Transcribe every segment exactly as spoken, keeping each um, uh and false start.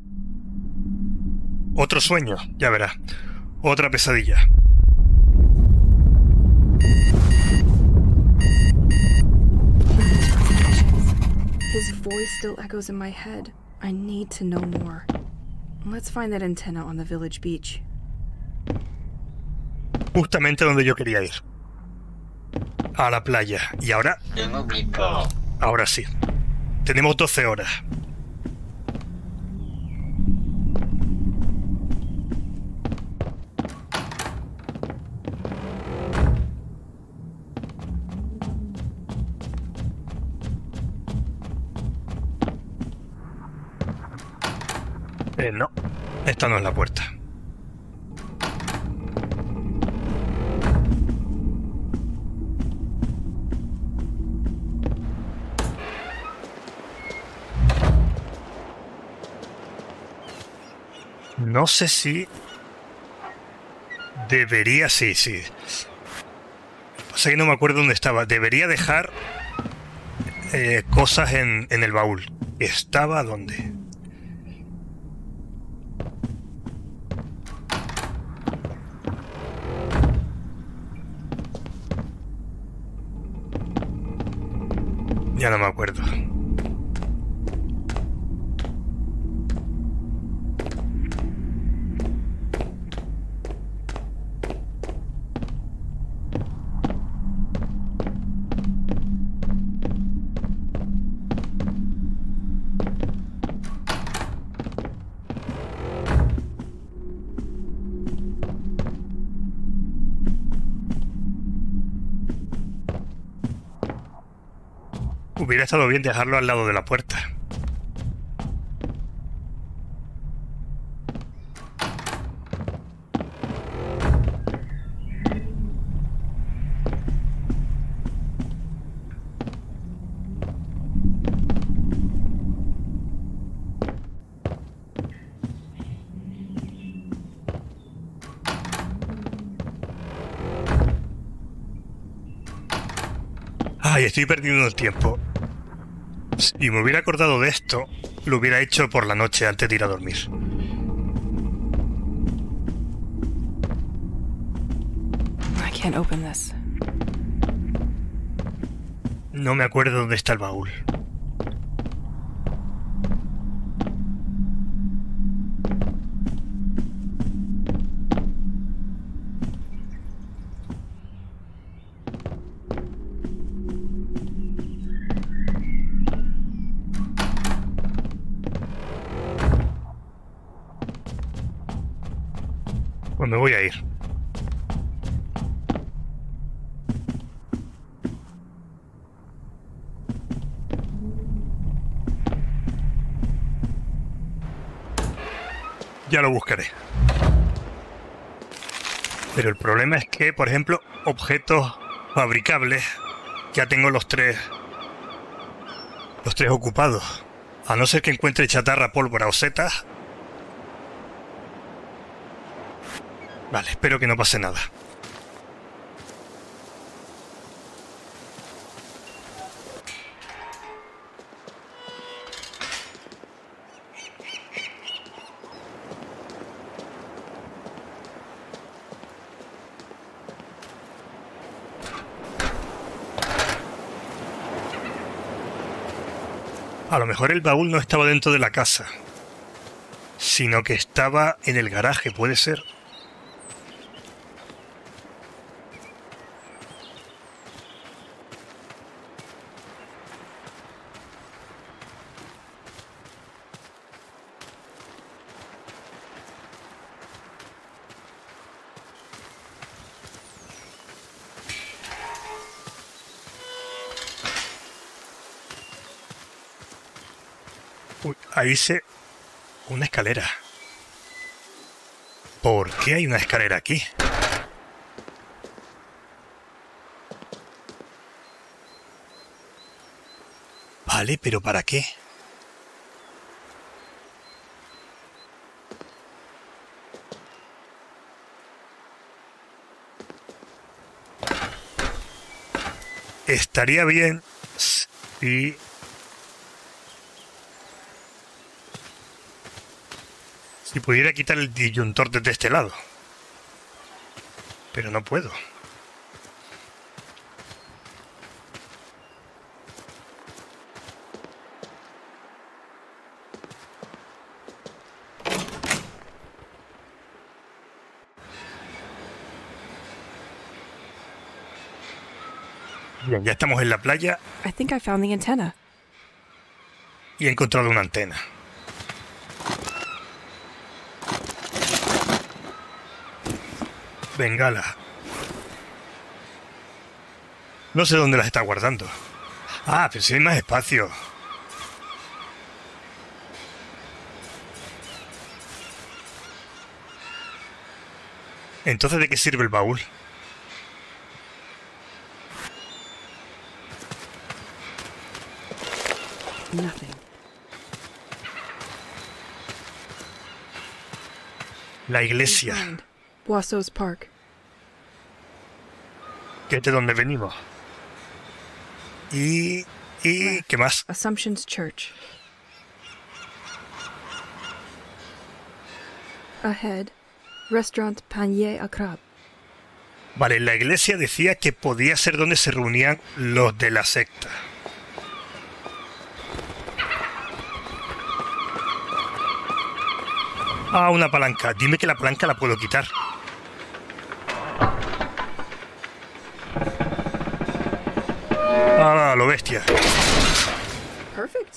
Otro sueño, ya verás. Otra pesadilla. His voice still echoes in my head. I need to know more. Let's find that antenna on the village beach. Justamente donde yo quería ir. A la playa. Y ahora... Ahora sí. Tenemos doce horas. Eh, no. Esta no es la puerta. No sé si... Debería... Sí, sí. Pasa que no me acuerdo dónde estaba. Debería dejar eh, cosas en, en el baúl. ¿Estaba dónde? Ya no me acuerdo. Hubiera estado bien dejarlo al lado de la puerta. Ay, estoy perdiendo el tiempo. Si me hubiera acordado de esto, lo hubiera hecho por la noche antes de ir a dormir. I can't open this. No me acuerdo dónde está el baúl. Pues me voy a ir. Ya lo buscaré. Pero el problema es que, por ejemplo, objetos fabricables, ya tengo los tres... Los tres ocupados. A no ser que encuentre chatarra, pólvora o setas... Vale, espero que no pase nada. A lo mejor el baúl no estaba dentro de la casa, sino que estaba en el garaje, puede ser. Uy, ahí se... Una escalera. ¿Por qué hay una escalera aquí? Vale, pero ¿para qué? Estaría bien si... Si pudiera quitar el disyuntor desde este lado. Pero no puedo. Bien, ya estamos en la playa. I think I found the antenna. Y he encontrado una antena. Bengala. No sé dónde las está guardando. Ah, pero si hay más espacio. Entonces, ¿de qué sirve el baúl? Nothing. La iglesia. Find Boisseau's Park. Que es de donde venimos. Y... ¿Y qué más? Assumption's Church. Ahead, Restaurant Panier à Crabe. Vale, la iglesia decía que podía ser donde se reunían los de la secta. Ah, una palanca. Dime que la palanca la puedo quitar. Ah, lo bestia. Perfect.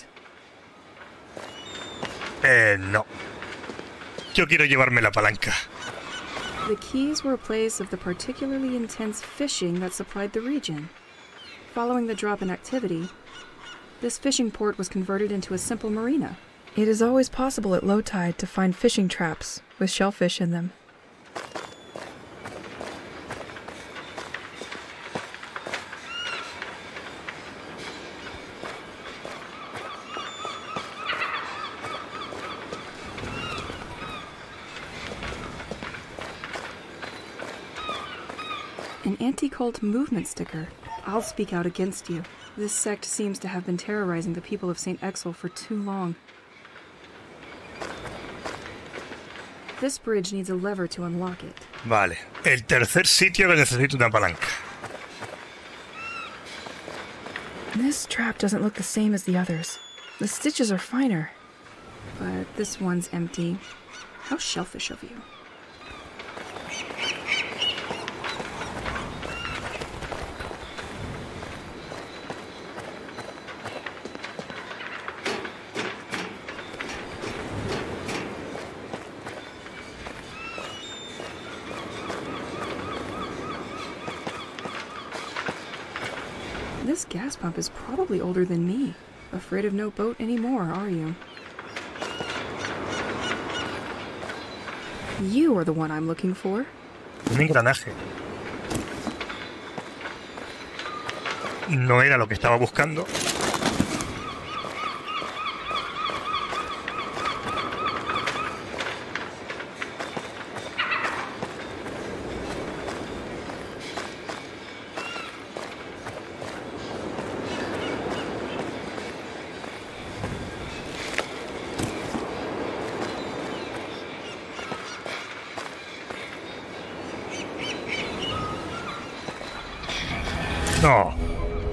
Eh, no. Yo quiero llevarme la palanca. The keys were a place of the particularly intense fishing that supplied the region. Following the drop in activity, this fishing port was converted into a simple marina. It is always possible at low tide to find fishing traps with shellfish in them. An anti-cult movement sticker. I'll speak out against you. This sect seems to have been terrorizing the people of Saint Exel for too long. This bridge needs a lever to unlock it. Vale. El tercer sitio que necesito una palanca. This trap doesn't look the same as the others. The stitches are finer. But this one's empty. How shellfish of you. This gas pump is probably older than me. Afraid of no boat anymore, are you? You are the one I'm looking for. Un engranaje. No era lo que estaba buscando. No.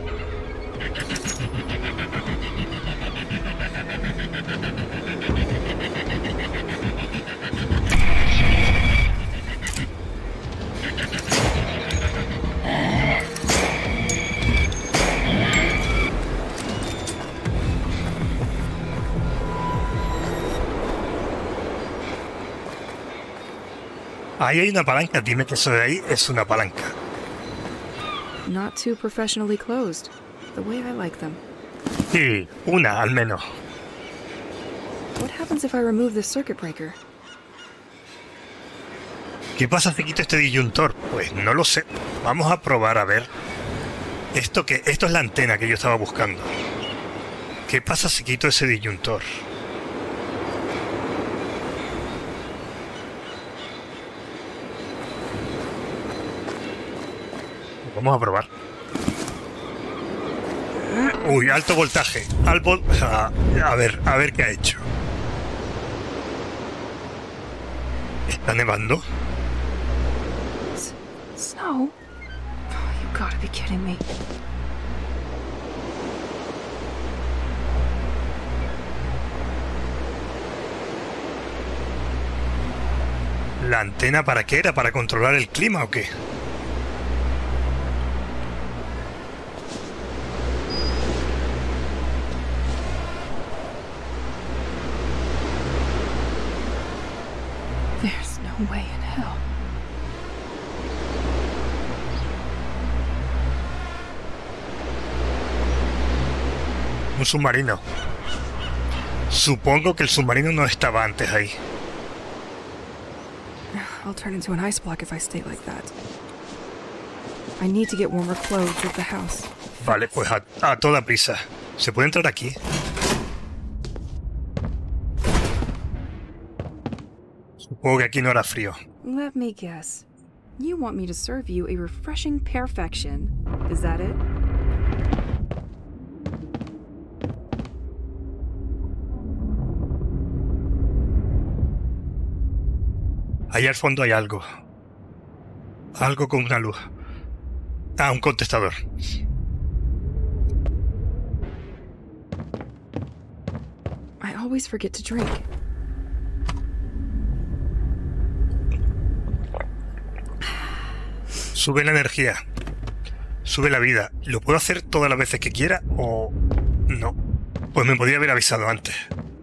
Ahí hay una palanca. Dime que eso de ahí es una palanca. Not too professionally closed. The way I like them. Sí, una al menos. What happens if I remove this circuit breaker? ¿Qué pasa si quito este disyuntor? Pues no lo sé. Vamos a probar a ver. Esto que esto es la antena que yo estaba buscando. ¿Qué pasa si quito ese disyuntor? Vamos a probar. Uy, alto voltaje. Al vol a, a ver, a ver qué ha hecho. ¿Está nevando? S- snow? Oh, you gotta be kidding me. ¿La antena para qué era? ¿Para controlar el clima o qué? There's no way in hell. Un submarino. Supongo que el submarino no estaba antes ahí. I'll turn into an ice block if I stay like that. I need to get warmer clothes at the house. Vale, pues a, a toda prisa. ¿Se puede entrar aquí? Supongo que aquí no hará frío. Let me guess. You want me to serve you a refreshing perfection. Is that it? Allá al fondo hay algo. Algo con una luz. Ah, un contestador. I always forget to drink. Sube la energía. Sube la vida. ¿Lo puedo hacer todas las veces que quiera o no? Pues me podría haber avisado antes.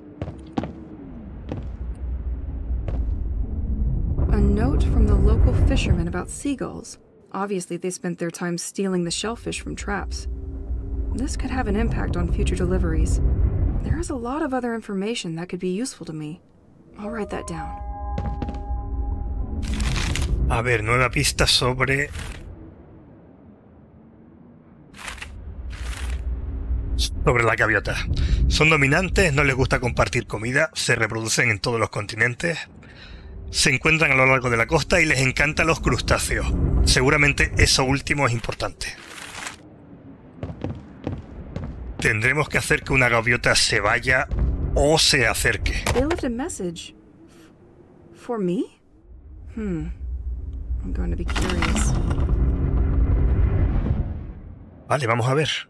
A note from the local fishermen about seagulls. Obviously, they spent their time stealing the shellfish from traps. This could have an impact on future deliveries. There is a lot of other information that could be useful to me. I'll write that down. A ver, nueva pista sobre... Sobre la gaviota. Son dominantes, no les gusta compartir comida, se reproducen en todos los continentes, se encuentran a lo largo de la costa y les encantan los crustáceos. Seguramente eso último es importante. Tendremos que hacer que una gaviota se vaya o se acerque. They left a message. For me? Hmm. I'm going to be curious. Vale, vamos a ver.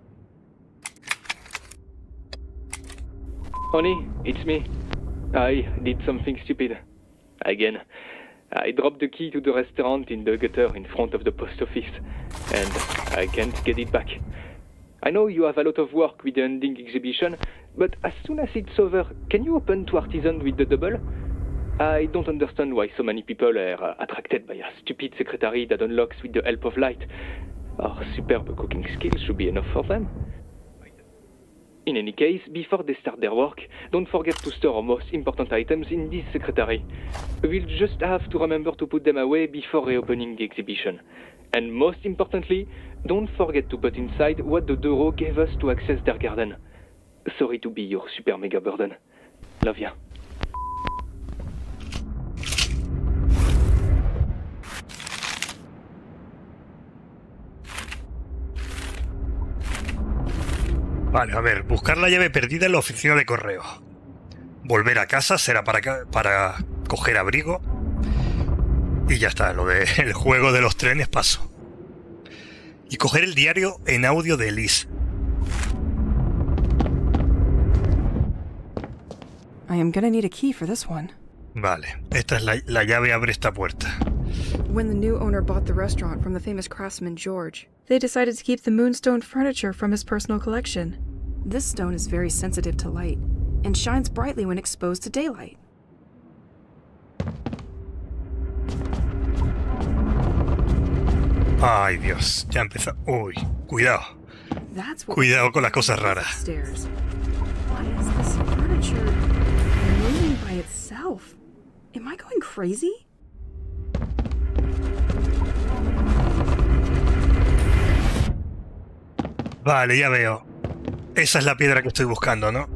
Honey, it's me. I did something stupid. Again. I dropped the key to the restaurant in the gutter in front of the post office, and I can't get it back. I know you have a lot of work with the ending exhibition, but as soon as it's over, can you open to Artisan with the double? I don't understand why so many people are uh, attracted by a stupid secretary that unlocks with the help of light. Our superb cooking skills should be enough for them. In any case, before they start their work, don't forget to store our most important items in this secretary. We'll just have to remember to put them away before reopening the exhibition. And most importantly, don't forget to put inside what the Doro gave us to access their garden. Sorry to be your super mega burden. Love ya. Vale, a ver, buscar la llave perdida en la oficina de correo. Volver a casa será para, para coger abrigo. Y ya está, lo del juego de los trenes paso. Y coger el diario en audio de Elise. I am gonna need a key for this one. Vale, esta es la, la llave abre esta puerta. When the new owner bought the restaurant from the famous craftsman George, they decided to keep the moonstone furniture from his personal collection. This stone is very sensitive to light and shines brightly when exposed to daylight. Ay, Dios, ya empezó. Uy, cuidado. That's what Cuidado con las cosas raras. Stairs. Why is this furniture moving by itself? Am I going crazy? Vale, ya veo. Esa es la piedra que estoy buscando, ¿no?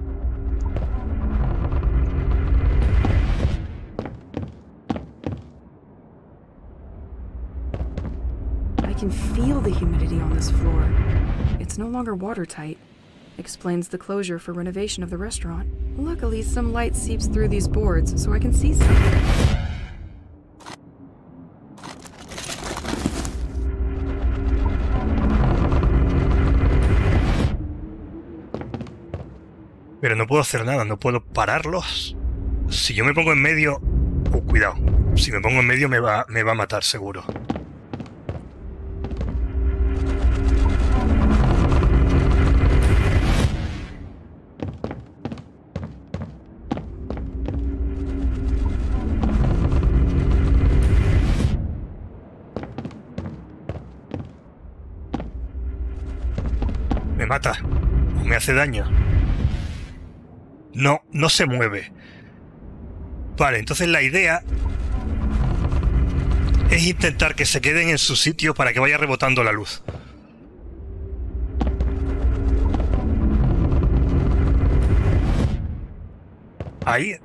I can feel the humidity on this floor. It's no longer watertight. Explains the closure for renovation of the restaurant. Luckily, some light seeps through these boards, so I can see something. Pero no puedo hacer nada, no puedo pararlos. Si yo me pongo en medio... Oh, cuidado. Si me pongo en medio me va, me va a matar seguro. Me mata. O me hace daño. No, no se mueve. Vale, entonces la idea es intentar que se queden en su sitio para que vaya rebotando la luz. Ahí.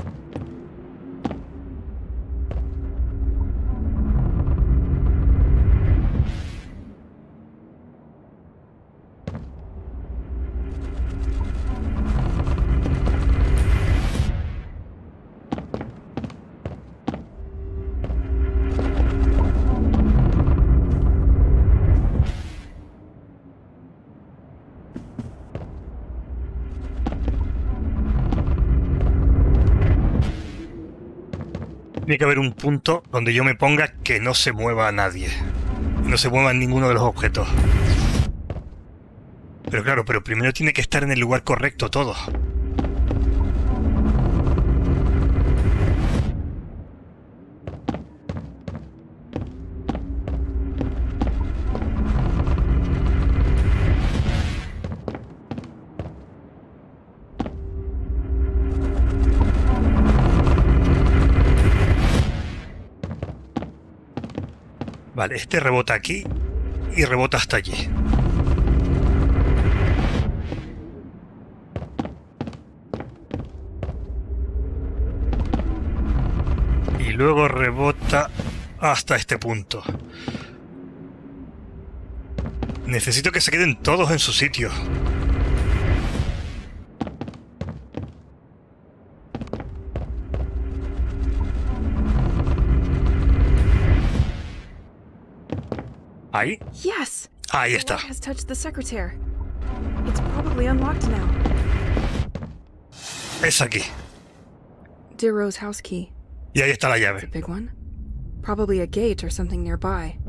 Tiene que haber un punto donde yo me ponga que no se mueva nadie. No se mueva ninguno de los objetos. Pero claro, pero primero tiene que estar en el lugar correcto todo. Vale, este rebota aquí y rebota hasta allí. Y luego rebota hasta este punto. Necesito que se queden todos en su sitio. Ahí. Yes. Ahí está. The light has touched the secretaire. It's probably unlocked now. Es aquí. Dero's house key. Y ahí está la It's a llave. big one. Probably a gate or something nearby.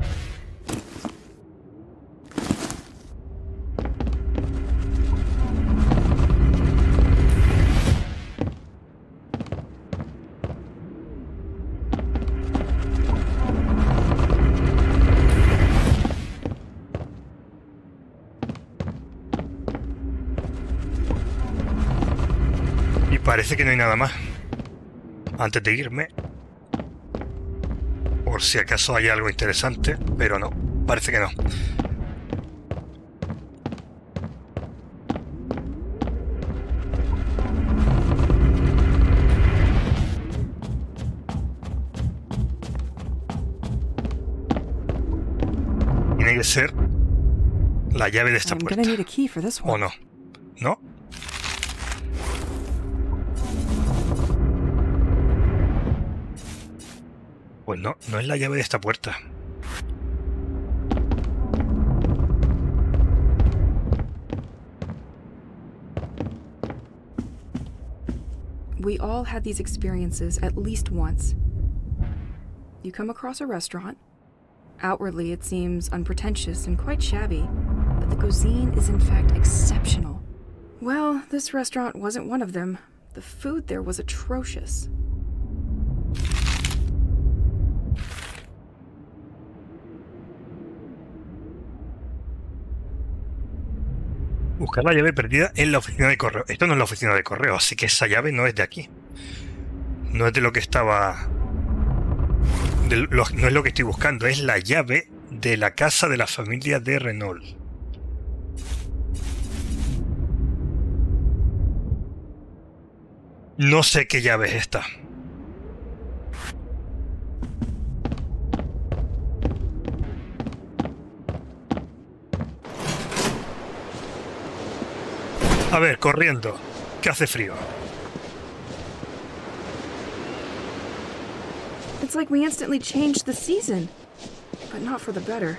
Parece que no hay nada más. Antes de irme, por si acaso hay algo interesante, pero no, parece que no. Tiene que ser la llave de esta I'm puerta. gonna need a key for this ¿O one. no? ¿No? Pues no, no es la llave de esta puerta. We all had these experiences at least once. You come across a restaurant. Outwardly, it seems unpretentious and quite shabby, but the cuisine is in fact exceptional. Well, this restaurant wasn't one of them. The food there was atrocious. Buscar la llave perdida en la oficina de correo. Esto no es la oficina de correo, así que esa llave no es de aquí. No es de lo que estaba... de lo- no es lo que estoy buscando, es la llave de la casa de la familia de Renault. No sé qué llave es esta. A ver, corriendo, que hace frío. It's like we instantly changed the season, but not for the better.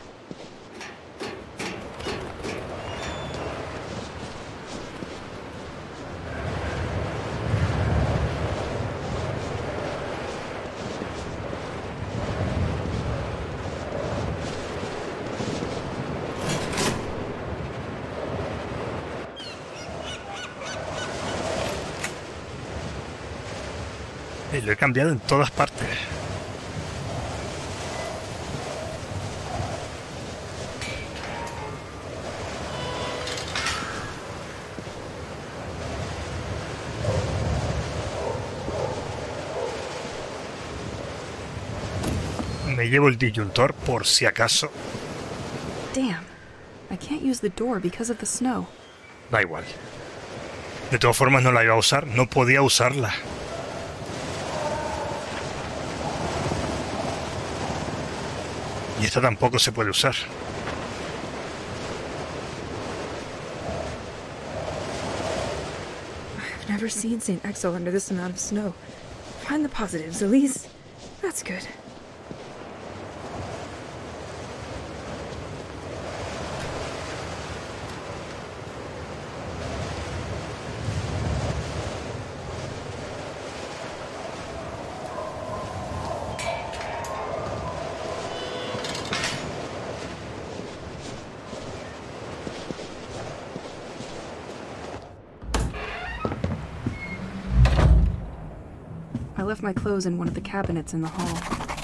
Y lo he cambiado en todas partes. Me llevo el disyuntor por si acaso. Damn. I can't use the door because of the snow. Da igual. De todas formas no la iba a usar. No podía usarla. Y esta tampoco se puede usar. I've never seen Saint Exo under this amount of snow. Find the positives, Elise. That's good. I left my clothes in one of the cabinets in the hall.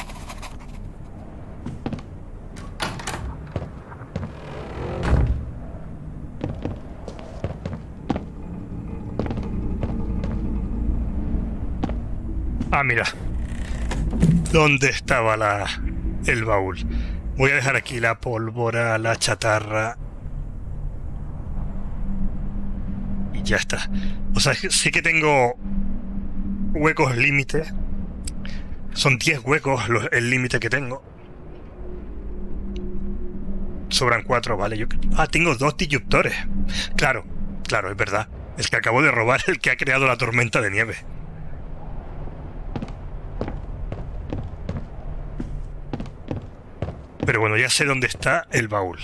Ah, mira. ¿Dónde estaba la el baúl? Voy a dejar aquí la pólvora, la chatarra. Y ya está. O sea, sí que tengo huecos límite. Son diez huecos los, el límite que tengo. Sobran cuatro, vale. Yo, ah, tengo dos disyuntores. Claro, claro, es verdad. El que acabo de robar, el que ha creado la tormenta de nieve. Pero bueno, ya sé dónde está el baúl.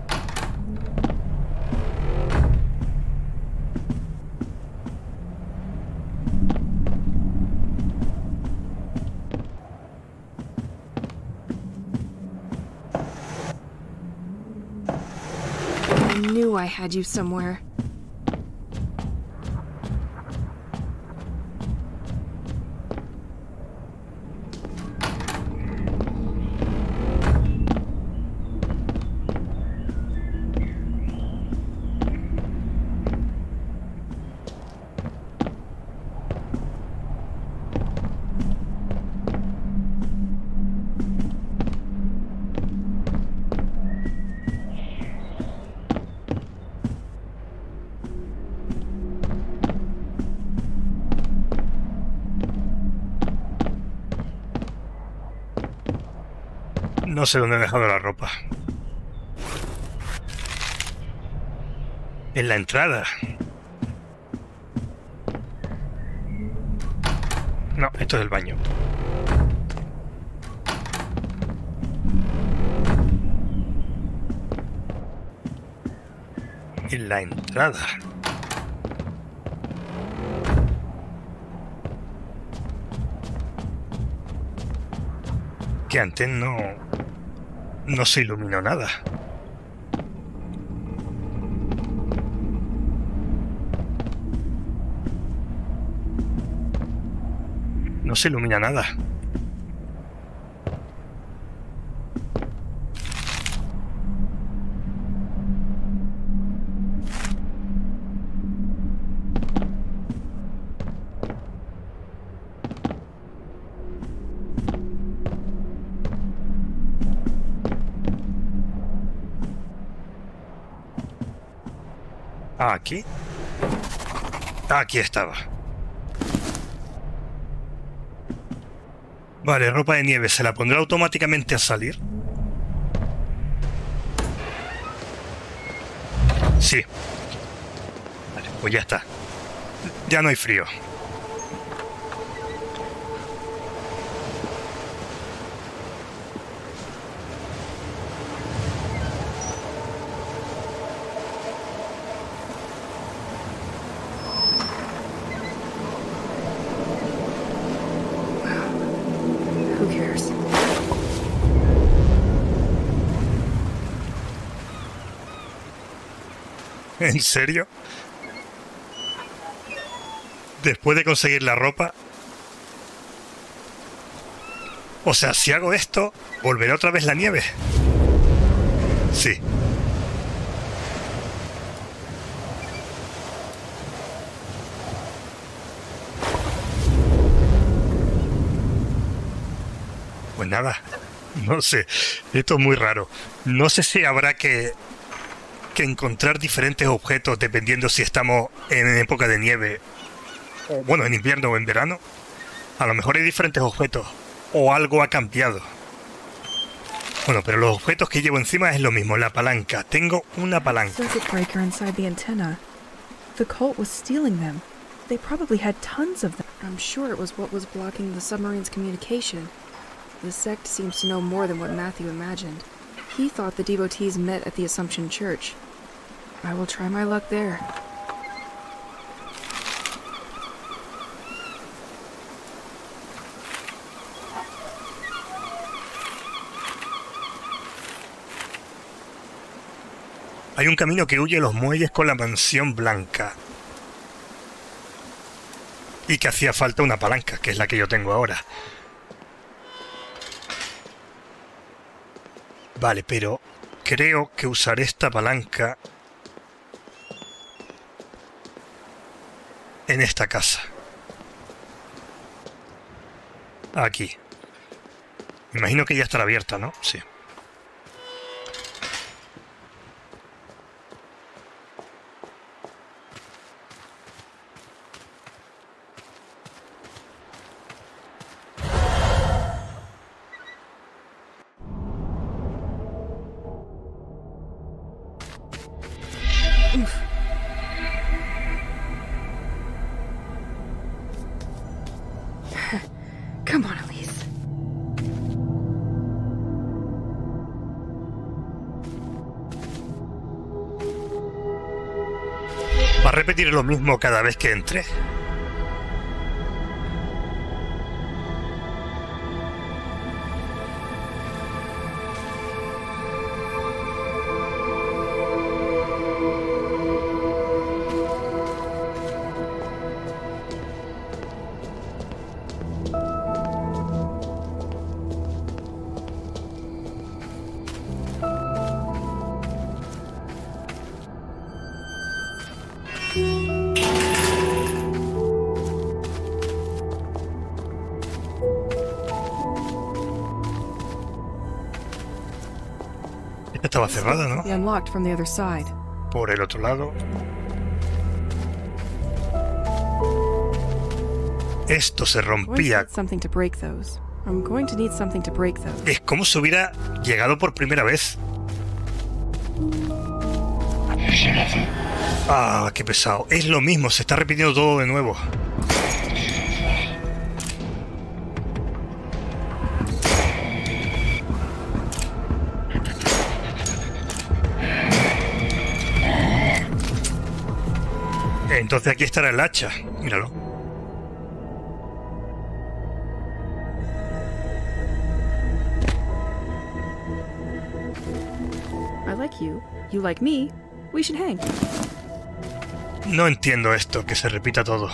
I knew I had you somewhere. No sé dónde he dejado la ropa. En la entrada. No, esto es el baño. En la entrada. Que antes no... no se iluminó nada. No se ilumina nada. Aquí. Aquí estaba. Vale, ropa de nieve. ¿Se la pondrá automáticamente a salir? Sí. Vale, pues ya está. Ya no hay frío. Who cares? ¿En serio? Después de conseguir la ropa, O sea, si hago esto, ¿volverá otra vez la nieve? Sí. Pues nada, no sé. Esto es muy raro. No sé si habrá que, que encontrar diferentes objetos dependiendo si estamos en época de nieve, o bueno, en invierno o en verano. A lo mejor hay diferentes objetos. O algo ha cambiado. Bueno, pero los objetos que llevo encima es lo mismo, la palanca. Tengo una palanca. Circuit breaker inside the antenna. The cult was stealing them. They probably had tons of them. I'm sure it was what was blocking the submarine's communication. The sect seems to know more than what Matthew imagined. He thought the devotees met at the Assumption Church. I will try my luck there. Hay un camino que huye los muelles con la mansión blanca. Y que hacía falta una palanca, que es la que yo tengo ahora. Vale, pero creo que usaré esta palanca en esta casa. Aquí. Me imagino que ya estará abierta, ¿no? Sí. Come on, Elise. ¿Va a repetir lo mismo cada vez que entre? Estaba cerrada, ¿no? The unlocked from the other side. Por el otro lado. Esto se rompía. Something to break those. I'm going to need something to break those. Es como si hubiera llegado por primera vez. Ah, qué pesado. Es lo mismo, se está repitiendo todo de nuevo. Entonces aquí estará el hacha. Míralo. I like you. You like me. We should hang. No entiendo esto, que se repita todo.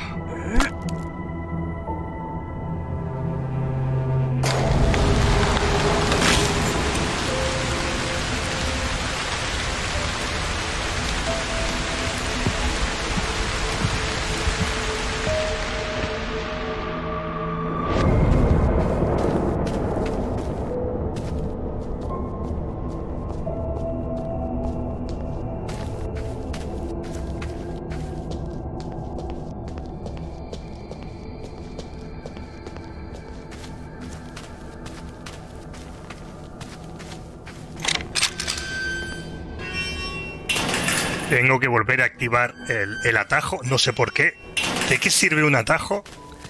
Tengo que volver a activar el, el atajo, no sé por qué. ¿De qué sirve un atajo?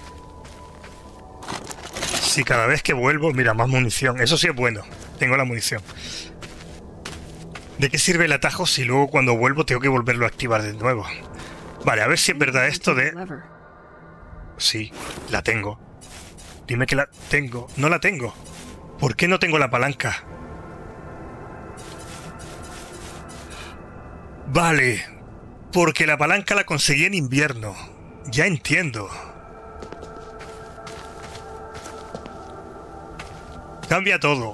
Si cada vez que vuelvo, mira, más munición. Eso sí es bueno, tengo la munición. ¿De qué sirve el atajo si luego cuando vuelvo tengo que volverlo a activar de nuevo? Vale, a ver si es verdad esto de... Sí, la tengo. Dime que la tengo. No la tengo. ¿Por qué no tengo la palanca? Vale, porque la palanca la conseguí en invierno. Ya entiendo. Cambia todo.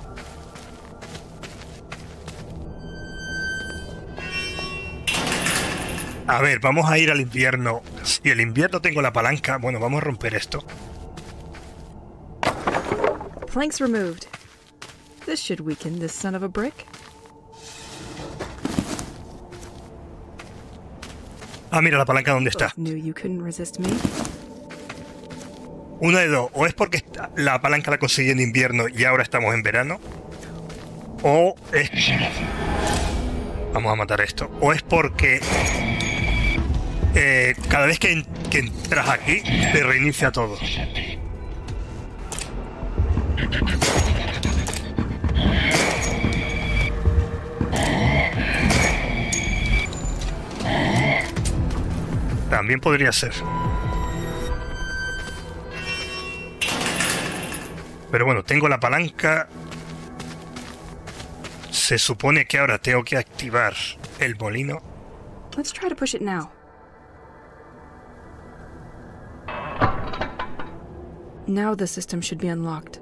A ver, vamos a ir al invierno. Si el invierno tengo la palanca... Bueno, vamos a romper esto. Planks removed. This should weaken this son of a brick. Ah, mira la palanca donde está. Knew you couldn't resist me. Una de dos. O es porque la palanca la conseguí en invierno y ahora estamos en verano. O es... Vamos a matar esto. O es porque... Eh, cada vez que, en, que entras aquí, te reinicia todo. También podría ser. Pero bueno, tengo la palanca. Se supone que ahora tengo que activar el molino. Let's try to push it now. Now the system should be unlocked.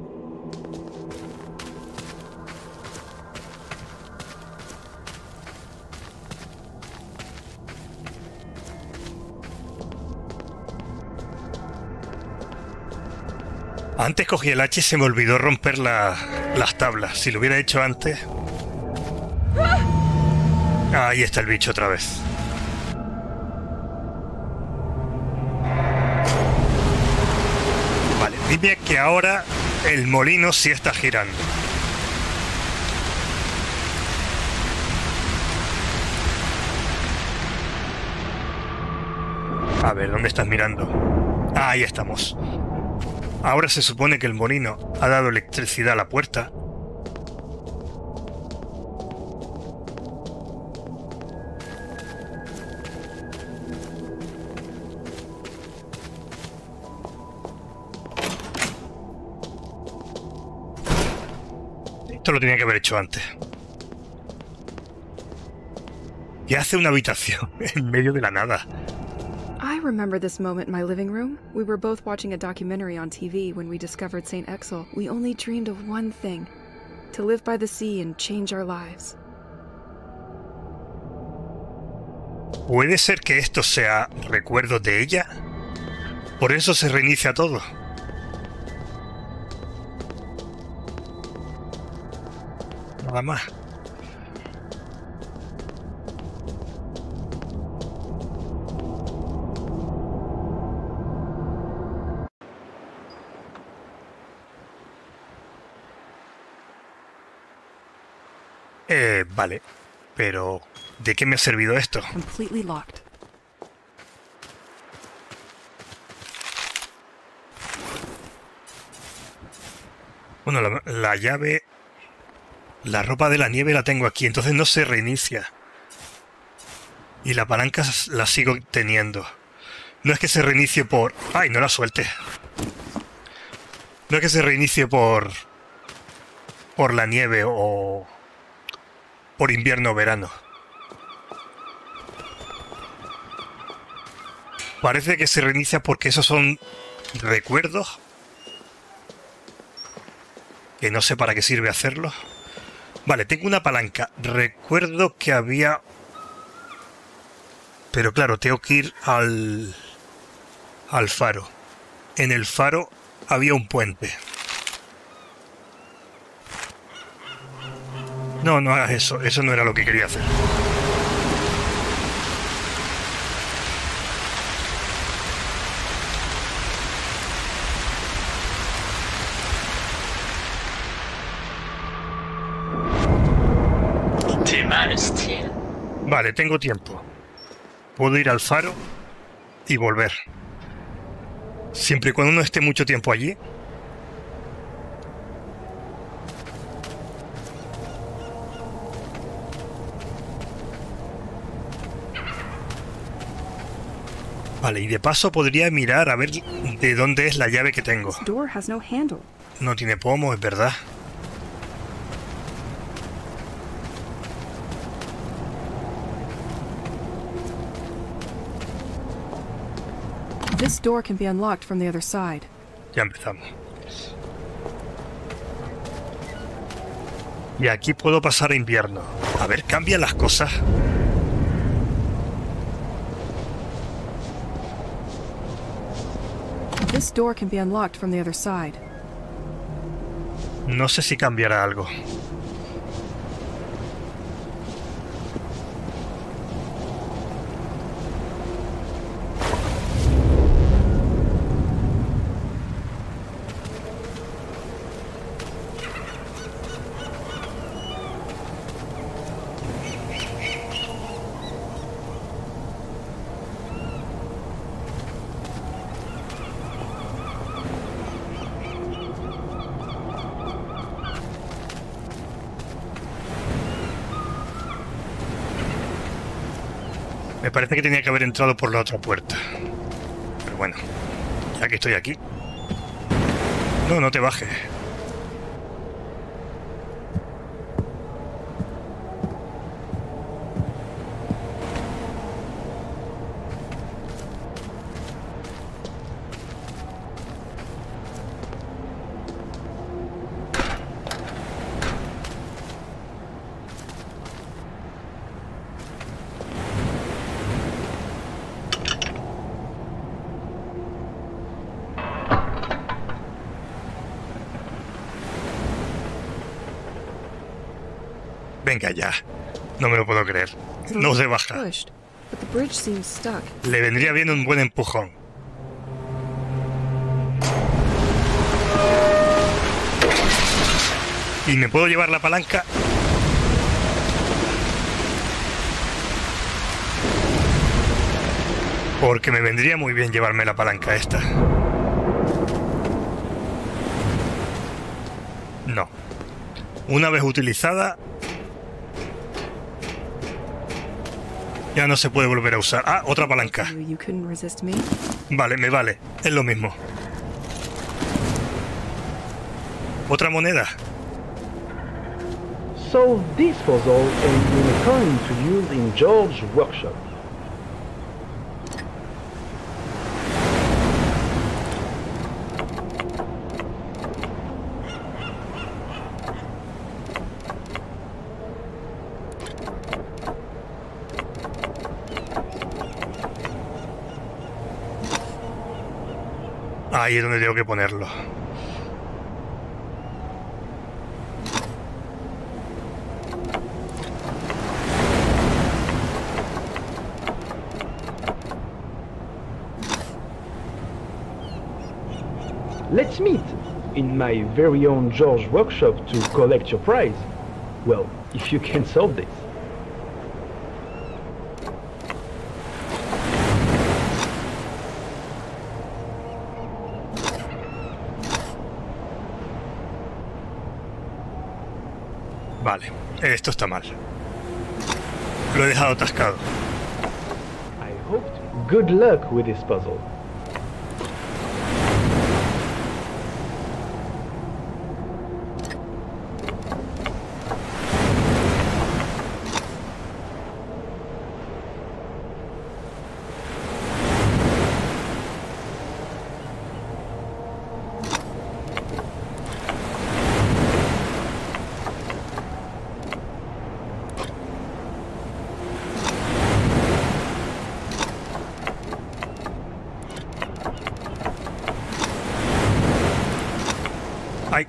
Antes cogí el hacha y se me olvidó romper la, las tablas. Si lo hubiera hecho antes... Ahí está el bicho otra vez. Vale, dime que ahora el molino sí está girando. A ver, ¿dónde estás mirando? Ah, ahí estamos. Ahora se supone que el molino ha dado electricidad a la puerta. Esto lo tenía que haber hecho antes. ¿Qué hace una habitación en medio de la nada? I remember this moment in my living room. We were both watching a documentary on T V when we discovered Saint Exel. We only dreamed of one thing, to live by the sea and change our lives. ¿Puede ser que esto sea recuerdos de ella? Por eso se reinicia todo. Nada más. Eh, vale. Pero, ¿de qué me ha servido esto? Completely locked. Bueno, la, la llave... La ropa de la nieve la tengo aquí, entonces no se reinicia. Y la palanca la sigo teniendo. No es que se reinicie por... ¡Ay, no la suelte! No es que se reinicie por... Por la nieve o... Por invierno o verano. Parece que se reinicia porque esos son recuerdos. Que no sé para qué sirve hacerlo. Vale, tengo una palanca. Recuerdo que había... Pero claro, tengo que ir al... Al faro. En el faro había un puente. No, no hagas eso. Eso no era lo que quería hacer. Vale, tengo tiempo. Puedo ir al faro y volver. Siempre y cuando no esté mucho tiempo allí. Vale, y de paso podría mirar a ver de dónde es la llave que tengo. This door has no handle. No tiene pomo, es verdad. This door can be unlocked from the other side. Ya empezamos. Y aquí puedo pasar a invierno. A ver, cambian las cosas. This door can be unlocked from the other side. No sé si cambiará algo. Me parece que tenía que haber entrado por la otra puerta. Pero bueno, ya que estoy aquí. No, no te bajes. Venga ya. No me lo puedo creer. No se baja. Pushed, but the bridge seems stuck. Le vendría bien un buen empujón. ¿Y me puedo llevar la palanca? Porque me vendría muy bien llevarme la palanca esta. No. Una vez utilizada, ya no se puede volver a usar. Ah, otra palanca. You couldn't resist me. Vale, me vale. Es lo mismo. Otra moneda. Solve this puzzle and you may come to use in George's workshop. Ahí es donde tengo que ponerlo. Let's meet in my very own George workshop to collect your prize. Well, if you can solve this. Vale, esto está mal. Lo he dejado atascado. I hope good luck with this puzzle. Ay,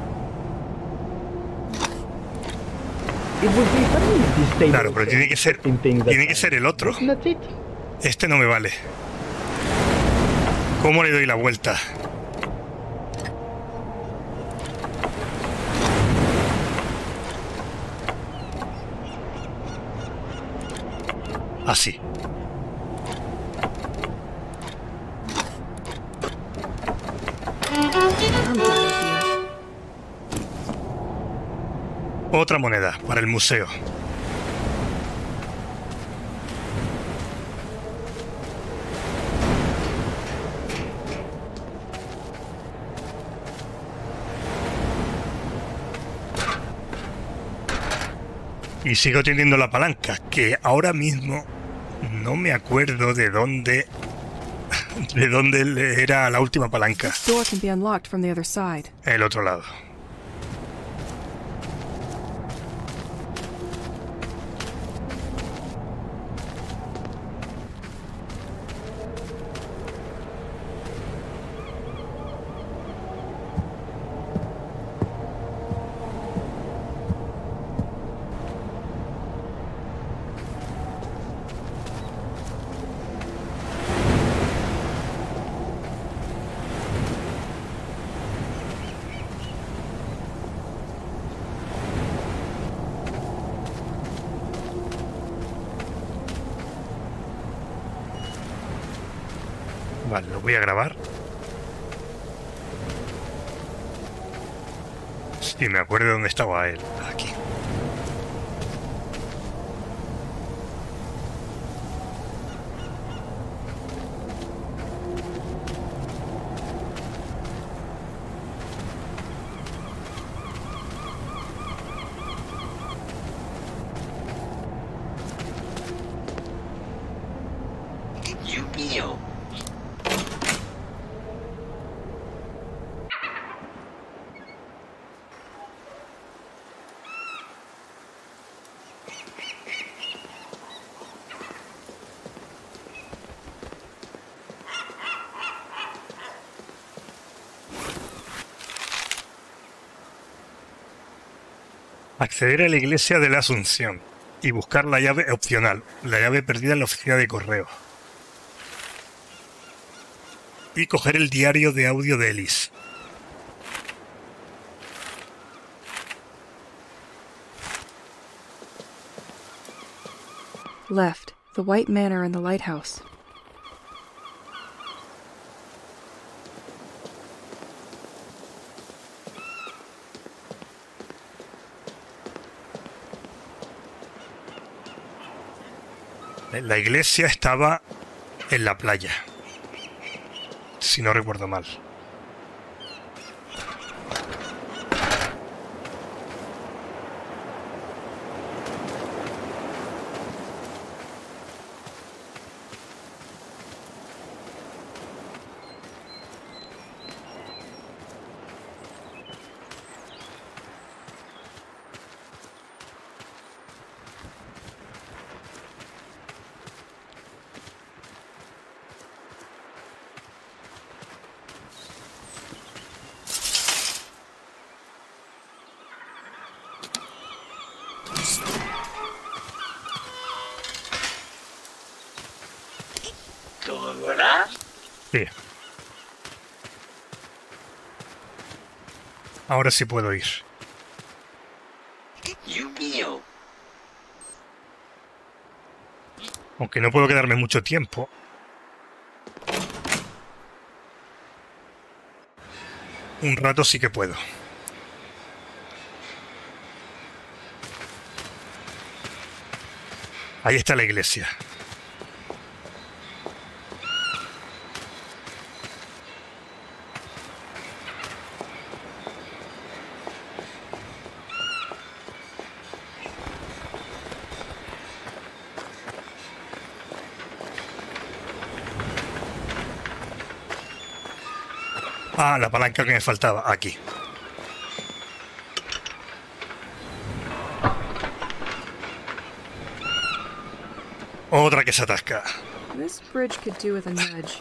It would be funny if this table claro, pero tiene que ser, accepting things that tiene que time. ser el otro. Isn't that it? Este no me vale. ¿Cómo le doy la vuelta? Así. I'm done with you. Otra moneda para el museo. Y sigo teniendo la palanca, que ahora mismo no me acuerdo de dónde... de dónde era la última palanca. This door can be unlocked from the other side. El otro lado. Vale, lo voy a grabar. Sí, me acuerdo de dónde estaba él. Aquí. Acceder a la iglesia de la Asunción y buscar la llave opcional, la llave perdida en la oficina de correo. Y coger el diario de audio de Ellis. Left, the White Manor and the lighthouse. La iglesia estaba en la playa, si no recuerdo mal. Sí. Ahora sí puedo ir. Aunque no puedo quedarme mucho tiempo. Un rato sí que puedo. Ahí está la iglesia. Ah, la palanca que me faltaba, aquí. Otra que se atasca. This bridge could do with a nudge.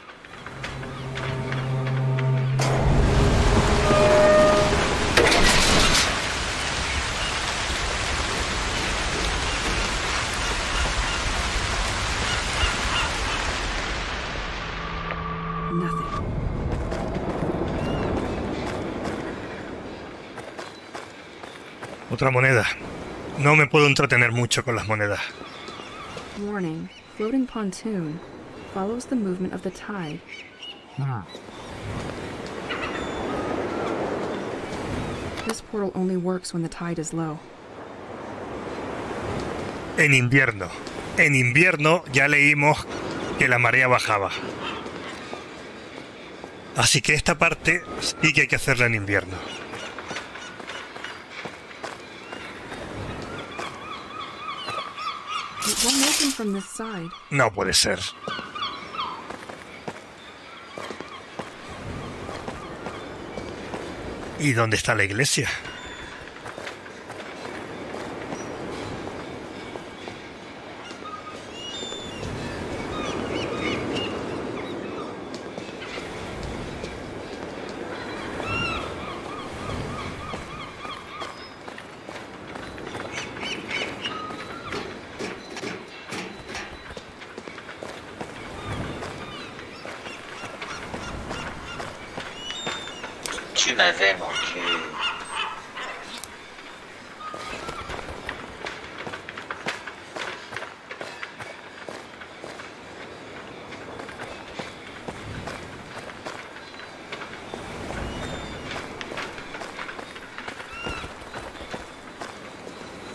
Nothing. Otra moneda. No me puedo entretener mucho con las monedas. Warning, floating pontoon follows the movement of the tide. Ah. This portal only works when the tide is low. En invierno. En invierno ya leímos que la marea bajaba. Así que esta parte sí que hay que hacerla en invierno. It won't open from this side. No puede ser. ¿Y dónde está la iglesia? Tu m'avais manqué.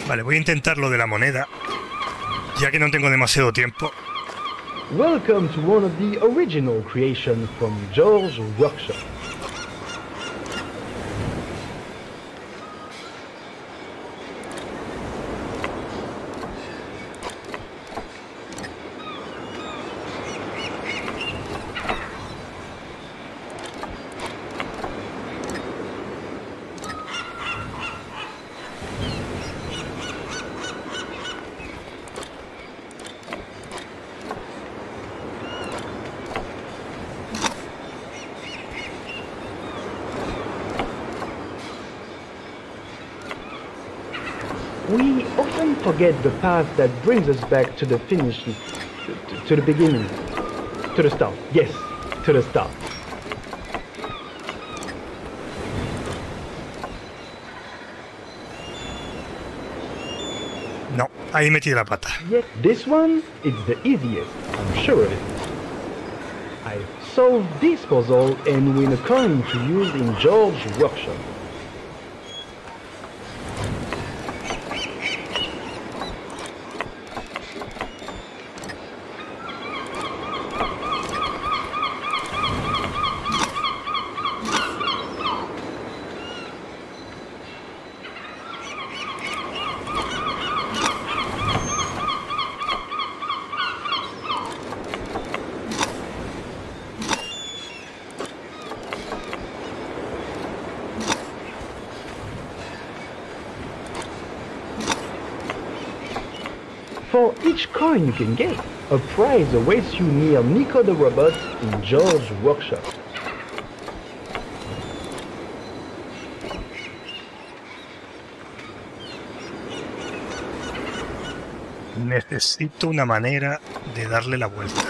Vale, voy a intentar lo de la moneda, ya que no tengo demasiado tiempo. Welcome to one of the original creations from George Workshop. We often forget the path that brings us back to the finish, to, to the beginning, to the start. Yes, to the start. No, ahí metí la pata. Yet this one is the easiest, I'm sure of it. I've solved this puzzle and win a coin to use in George Workshop. For each coin you can get, a prize awaits you near Nico the Robot in George Workshop. Necesito una manera de darle la vuelta.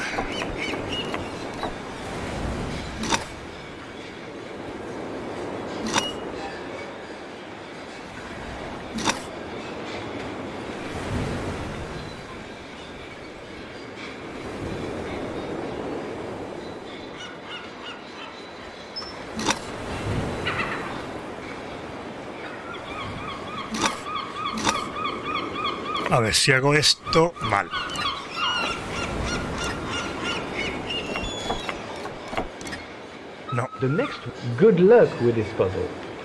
A ver si hago esto mal. No. The next, good luck with this puzzle.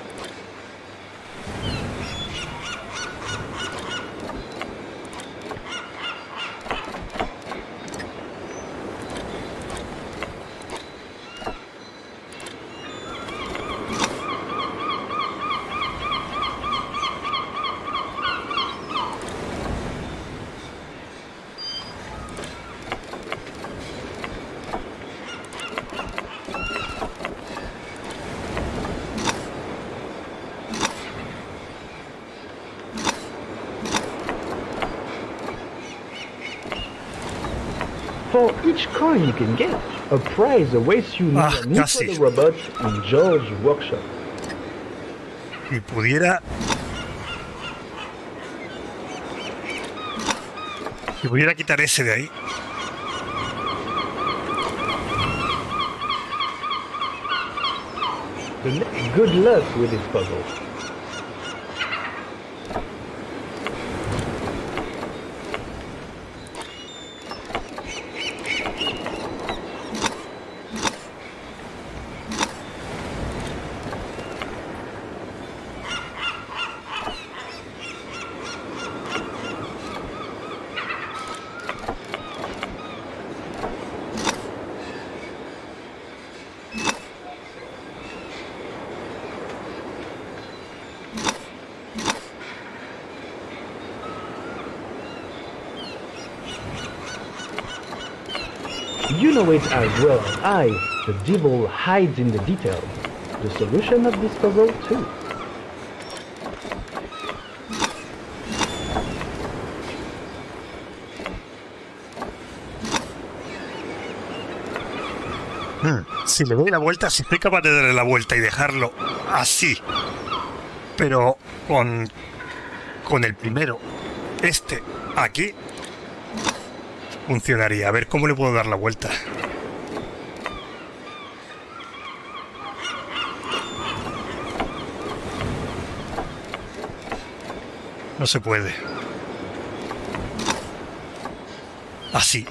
For each coin you can get, a prize awaits you near Ah, Nico casi. the Robot in George Workshop. Si pudiera... Si pudiera quitar ese de ahí. The ne- good luck with this puzzle. You know it as well as I, the devil hides in the details. The solution of this puzzle too. Hmm. Si le doy la vuelta, si soy capaz de darle la vuelta y dejarlo así, pero con, con el primero, este, aquí, funcionaría. A ver cómo le puedo dar la vuelta. No se puede. Así.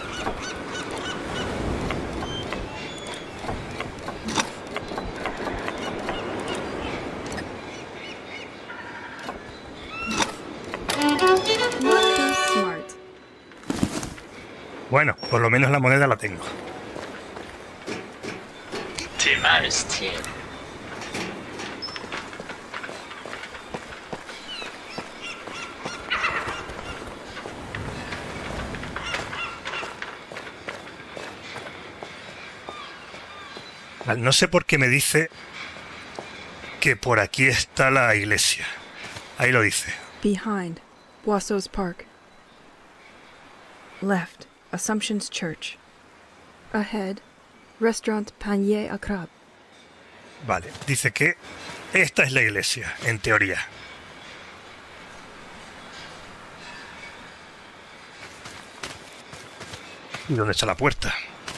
Smart. Bueno, por lo menos la moneda la tengo. T-minus ten. No sé por qué me dice que por aquí está la iglesia. Ahí lo dice. Behind, Boisseau's Park. Left, Assumption's Church. Ahead, Restaurant Panier à Crabe. Vale, dice que esta es la iglesia, en teoría. ¿Y dónde está la puerta?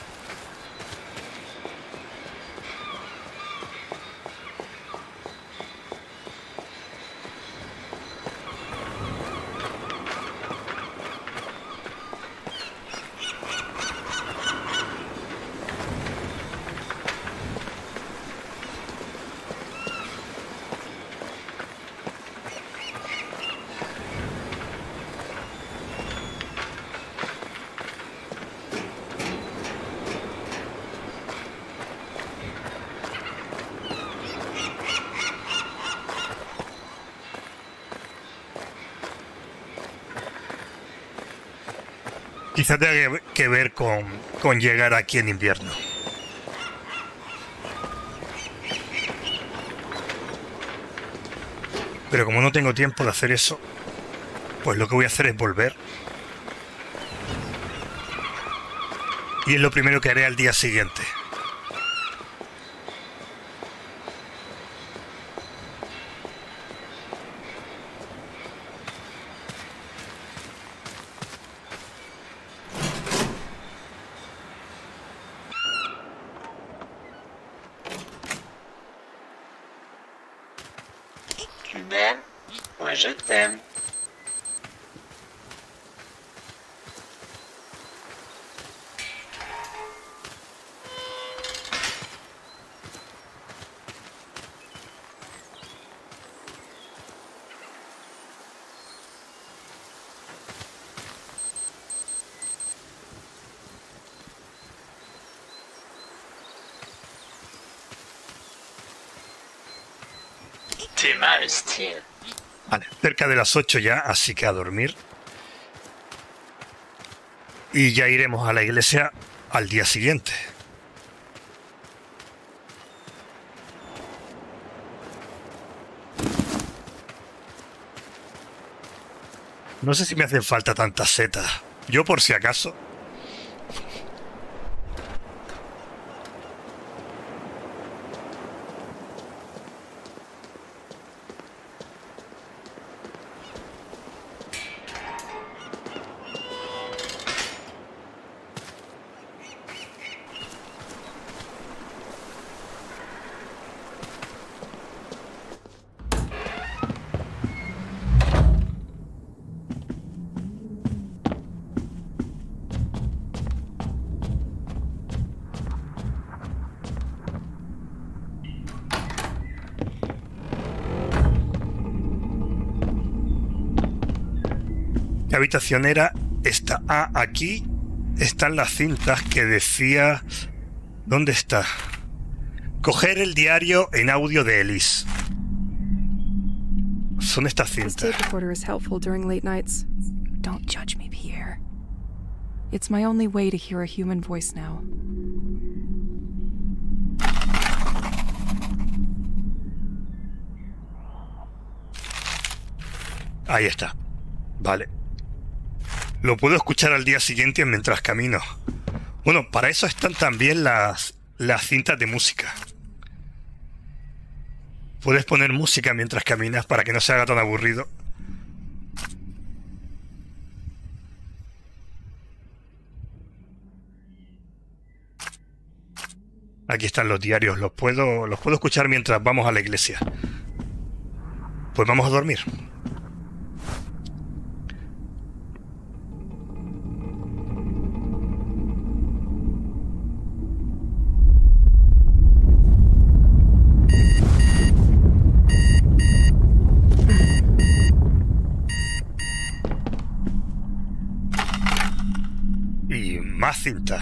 Quizás tenga que ver con, con llegar aquí en invierno. Pero como no tengo tiempo de hacer eso, pues lo que voy a hacer es volver. Y es lo primero que haré al día siguiente. Tu m'aimes? Moi je t'aime. T-minus ten. Vale, cerca de las ocho ya, así que a dormir. Y ya iremos a la iglesia al día siguiente. No sé si me hacen falta tantas setas. Yo por si acaso. ¿Qué habitación era esta? Ah, aquí están las cintas que decía... ¿Dónde está? Coger el diario en audio de Elise. Son estas This cintas. tape recorder is helpful during late nights. Don't judge me, Pierre. It's my only way to hear a human voice now. Ahí está. Vale. Lo puedo escuchar al día siguiente mientras camino. Bueno, para eso están también las, las cintas de música. Puedes poner música mientras caminas para que no se haga tan aburrido. Aquí están los diarios. Los puedo, los puedo escuchar mientras vamos a la iglesia. Pues vamos a dormir. Más cintas.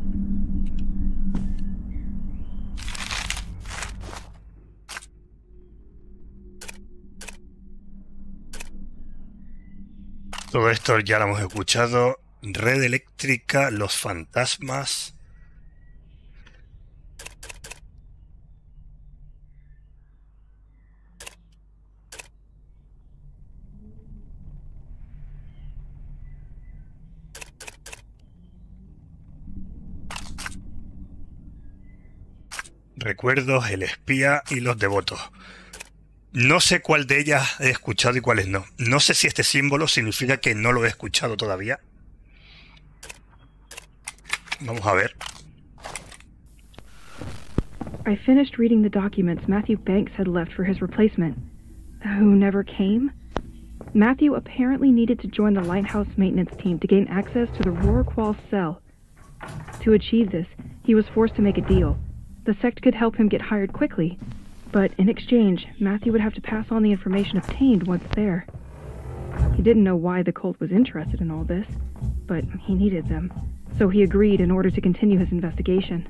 Todo esto ya lo hemos escuchado. Red eléctrica, los fantasmas. Recuerdos, el espía y los devotos. No sé cuál de ellas he escuchado y cuáles no. No sé si este símbolo significa que no lo he escuchado todavía. Vamos a ver. I finished reading the documents Matthew Banks had left for his replacement, who never came. Matthew apparently needed to join the lighthouse maintenance team to gain access to the Rorqual cell. To achieve this, he was forced to make a deal. The sect could help him get hired quickly, but in exchange, Matthew would have to pass on the information obtained once there. He didn't know why the cult was interested in all this, but he needed them, so he agreed in order to continue his investigation.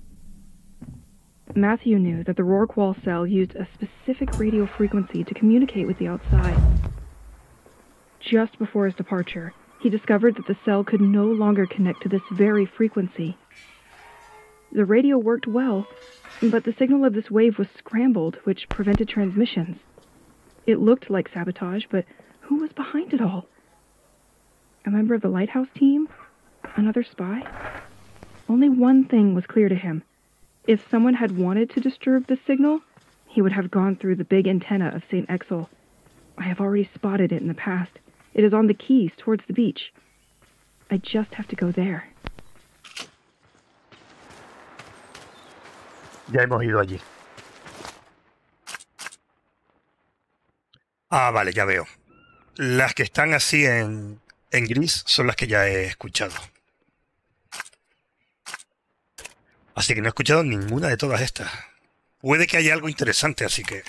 Matthew knew that the Rorqual cell used a specific radio frequency to communicate with the outside. Just before his departure, he discovered that the cell could no longer connect to this very frequency. The radio worked well, but the signal of this wave was scrambled, which prevented transmissions. It looked like sabotage, but who was behind it all? A member of the lighthouse team? Another spy? Only one thing was clear to him. If someone had wanted to disturb the signal, he would have gone through the big antenna of Saint Exel. I have already spotted it in the past. It is on the quays towards the beach. I just have to go there. Ya hemos ido allí. Ah, vale, ya veo. Las que están así en, en gris son las que ya he escuchado. Así que no he escuchado ninguna de todas estas. Puede que haya algo interesante, así que...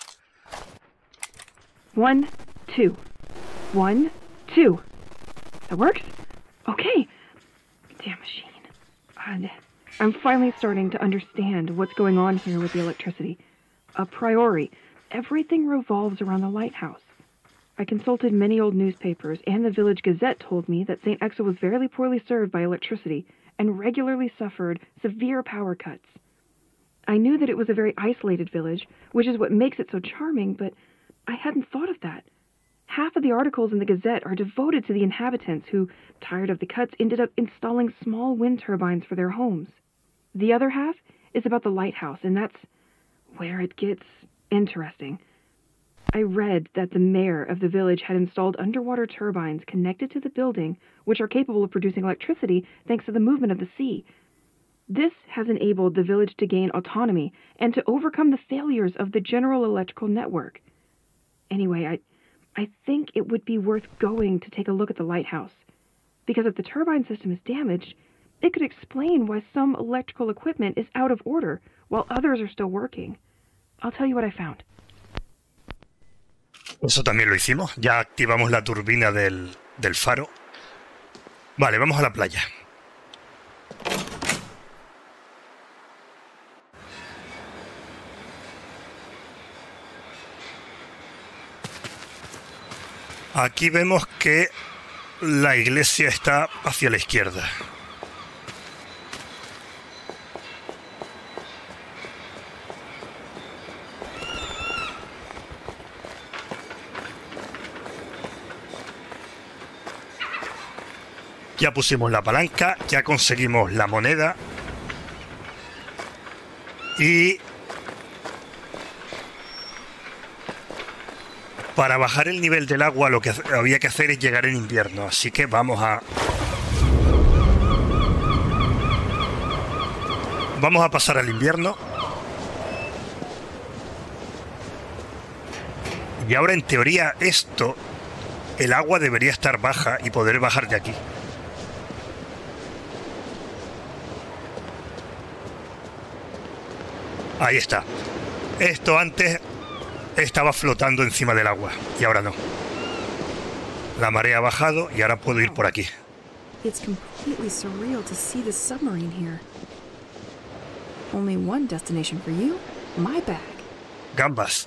One, two. One, two. That works? Okay. Damn machine. Uh, I'm finally starting to understand what's going on here with the electricity. A priori, everything revolves around the lighthouse. I consulted many old newspapers, and the village gazette told me that Saint Exel was very poorly served by electricity and regularly suffered severe power cuts. I knew that it was a very isolated village, which is what makes it so charming, but I hadn't thought of that. Half of the articles in the Gazette are devoted to the inhabitants who, tired of the cuts, ended up installing small wind turbines for their homes. The other half is about the lighthouse, and that's where it gets interesting. I read that the mayor of the village had installed underwater turbines connected to the building, which are capable of producing electricity thanks to the movement of the sea. This has enabled the village to gain autonomy and to overcome the failures of the general electrical network. Anyway, I, I think it would be worth going to take a look at the lighthouse, because if the turbine system is damaged, it could explain why some electrical equipment is out of order while others are still working. I'll tell you what I found. Eso también lo hicimos. Ya activamos la turbina del, del faro. Vale, vamos a la playa. Aquí vemos que la iglesia está hacia la izquierda. Ya pusimos la palanca, ya conseguimos la moneda y para bajar el nivel del agua lo que había que hacer es llegar en invierno, así que vamos a vamos a pasar al invierno. Y ahora en teoría esto, el agua debería estar baja y poder bajar de aquí. Ahí está. Esto antes estaba flotando encima del agua y ahora no. La marea ha bajado y ahora puedo ir por aquí. It's completely surreal to see this submarine here. Only one destination for you, my bag. Gambas.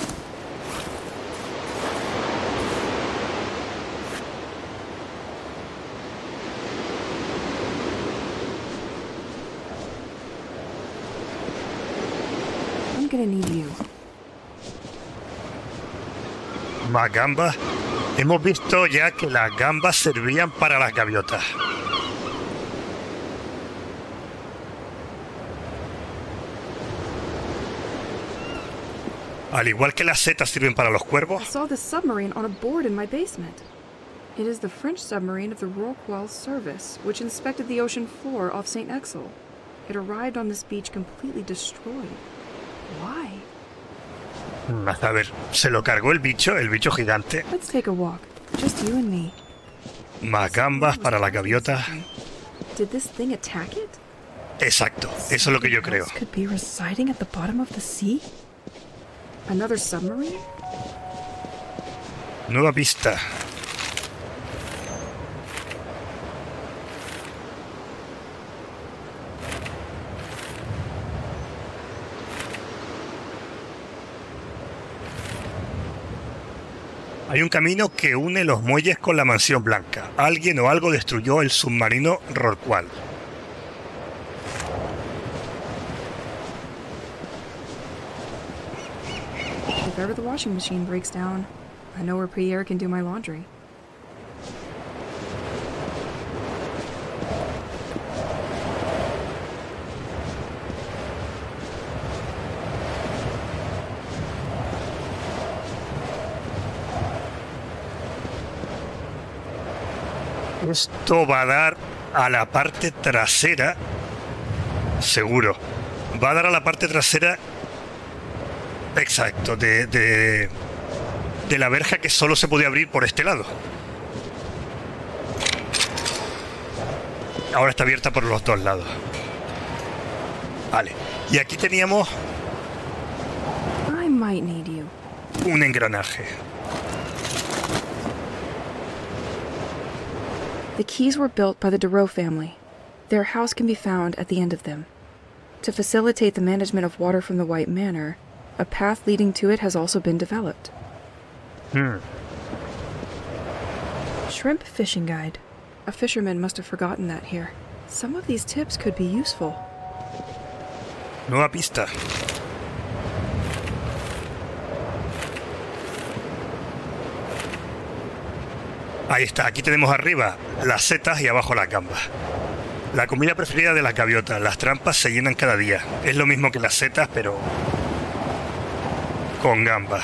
I'm gonna need you. Más gambas. Hemos visto ya que las gambas servían para las gaviotas. Al igual que las setas sirven para los I cuervos, saw this submarine on a board in my basement. It is the French submarine of the Rorqual service, which inspected the ocean floor off Saint Exel. It arrived on this beach completely destroyed. Why? a saber, se lo cargó el bicho, el bicho gigante. Let's take a walk. Just you and me. Más gambas para las gaviotas. Did this thing attack it? Exacto, eso es lo que yo creo. Could be residing at the bottom of the sea? Another submarine? Nueva pista. Hay un camino que une los muelles con la Mansión Blanca. Alguien o algo destruyó el submarino Rorqual. If ever the washing machine breaks down, I know where Pierre can do my laundry. Esto va a dar a la parte trasera, seguro. Va a dar a la parte trasera, exacto, de, de, de la verja que solo se podía abrir por este lado. Ahora está abierta por los dos lados. Vale, y aquí teníamos I might need you. un engranaje. The keys were built by the Dureau family. Their house can be found at the end of them. To facilitate the management of water from the White Manor, a path leading to it has also been developed. Hmm. Shrimp fishing guide. A fisherman must have forgotten that here. Some of these tips could be useful. Nueva pista. Ahí está, aquí tenemos arriba las setas y abajo las gambas. La comida preferida de las gaviotas. Las trampas se llenan cada día. Es lo mismo que las setas, pero con gambas.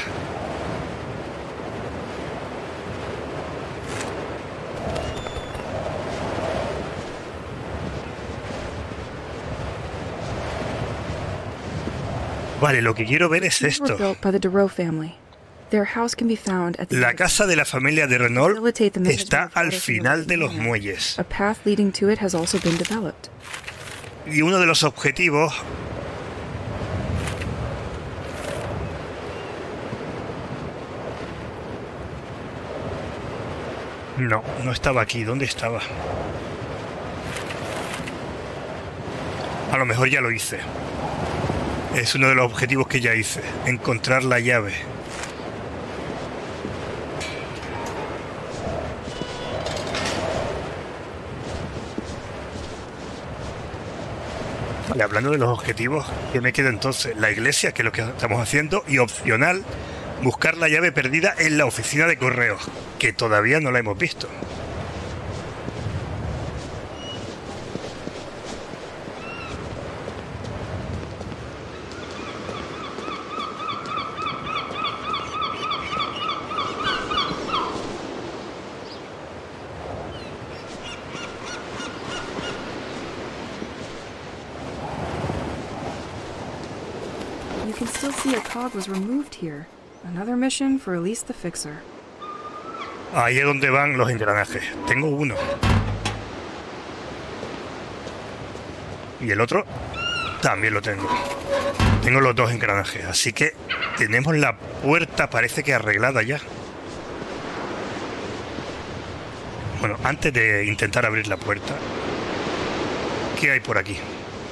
Vale, lo que quiero ver es These were esto. built by the Dureau family. Their house can be found at the La end of them. casa de la familia de Renault Facilitate the management está of al water from the final White de los Manor. muelles. A path leading to it has also been developed. Y uno de los objetivos no, no estaba aquí. ¿Dónde estaba? A lo mejor ya lo hice. Es uno de los objetivos que ya hice. Encontrar la llave. Vale, hablando de los objetivos, ¿qué me queda entonces? La iglesia, que es lo que estamos haciendo, y opcional, buscar la llave perdida en la oficina de correos, que todavía no la hemos visto. You can still see a cog was removed here. Another mission for Elise the Fixer. Ahí es donde van los engranajes. Tengo uno. Y el otro también lo tengo. Tengo los dos engranajes. Así que tenemos la puerta, parece que arreglada ya. Bueno, antes de intentar abrir la puerta, ¿qué hay por aquí?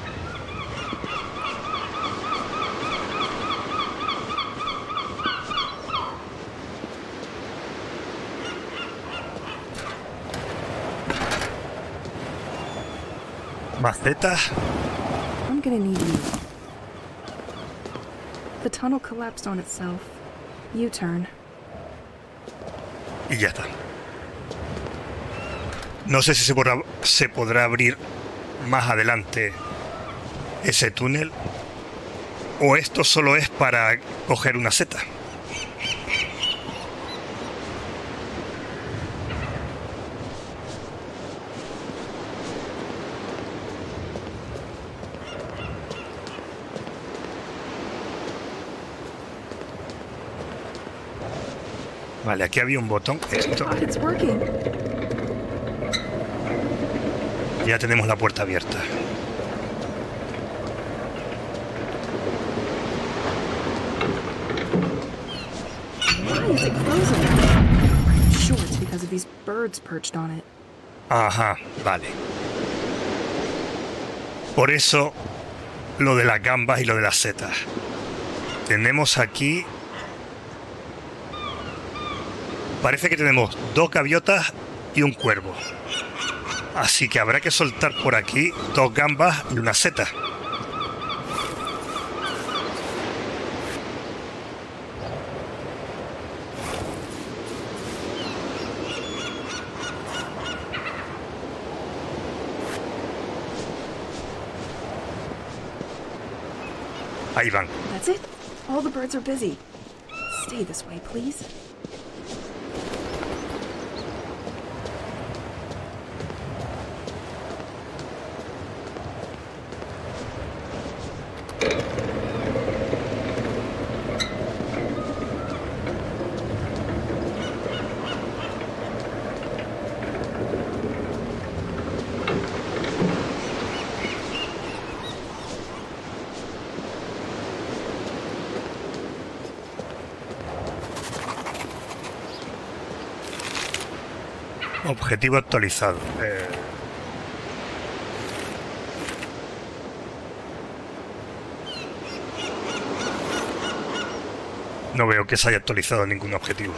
Macetas. I'm gonna need you. The tunnel collapsed on itself. U-turn. Y ya está. No sé si se podrá, se podrá abrir más adelante ese túnel, o esto solo es para coger una seta. Vale, aquí había un botón. Esto. Ah, it's working. Ya tenemos la puerta abierta. Why is it closing? I'm sure it's because of these birds perched on it. Ajá, vale. Por eso lo de las gambas y lo de las setas. Tenemos aquí... Parece que tenemos dos gaviotas y un cuervo. Así que habrá que soltar por aquí dos gambas y una seta. Ahí van. That's it? All the birds are busy. Stay this way, please. Objetivo actualizado. Eh... No veo que se haya actualizado ningún objetivo.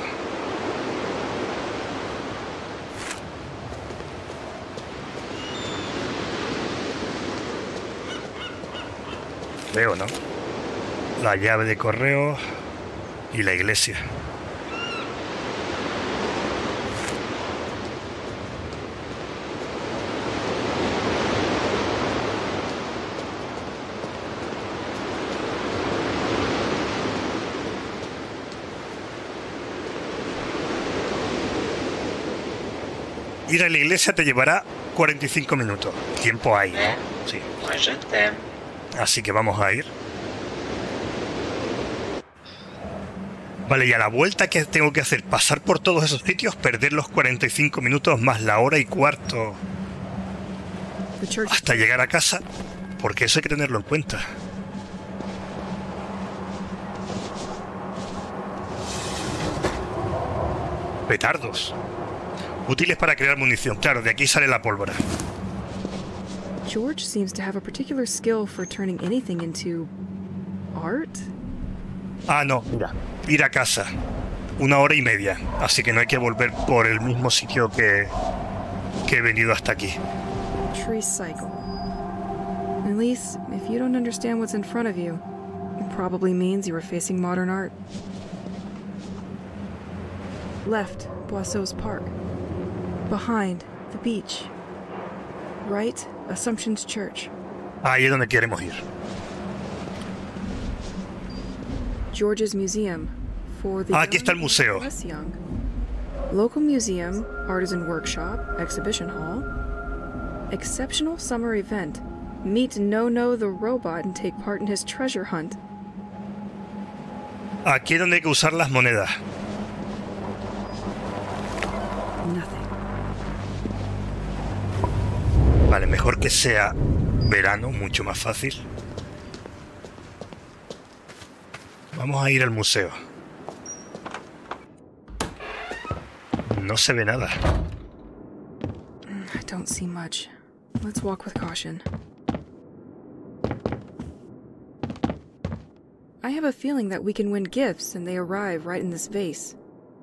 Veo, ¿no? La llave de correo y la iglesia. Ir a la iglesia te llevará cuarenta y cinco minutos. Tiempo hay, ¿no? Sí. Moi je t'aime. Así que vamos a ir. Vale, y a la vuelta que tengo que hacer, pasar por todos esos sitios, perder los cuarenta y cinco minutos más la hora y cuarto The church. hasta llegar a casa, porque eso hay que tenerlo en cuenta. Petardos. Útiles para crear munición. Claro, de aquí sale la pólvora. George seems to have a particular skill for turning anything into art. Ah, no, mira. Ir a casa. Una hora y media. Así que no hay que volver por el mismo sitio que, que he venido hasta aquí. Tricycle. At least, if you don't understand what's in front of you, it probably means you are facing modern art. Left, Boisseau's Park. Behind, the beach. Right, Assumption's Church. Ahí es donde queremos ir. George's Museum. For the Ah, aquí está el museo. less young. Local museum, artisan workshop, exhibition hall. Exceptional summer event. Meet No-No the robot and take part in his treasure hunt. Aquí es donde hay que usar las monedas. Nothing. Vale, mejor que sea verano, mucho más fácil. Vamos a ir al museo. No se ve nada. I don't see much. Let's walk with caution. I have a feeling that we can win gifts and they arrive right in this vase.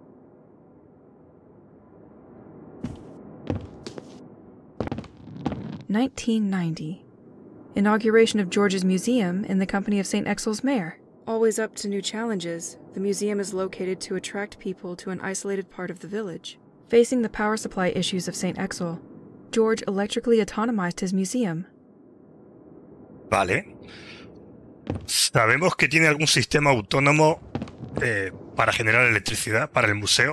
nineteen ninety. Inauguration of George's Museum in the company of Saint Exil's mayor. Always up to new challenges, the museum is located to attract people to an isolated part of the village. Facing the power supply issues of Saint Exil, George electrically autonomized his museum. Vale. Sabemos que tiene algún sistema autónomo eh, para generar electricidad para el museo.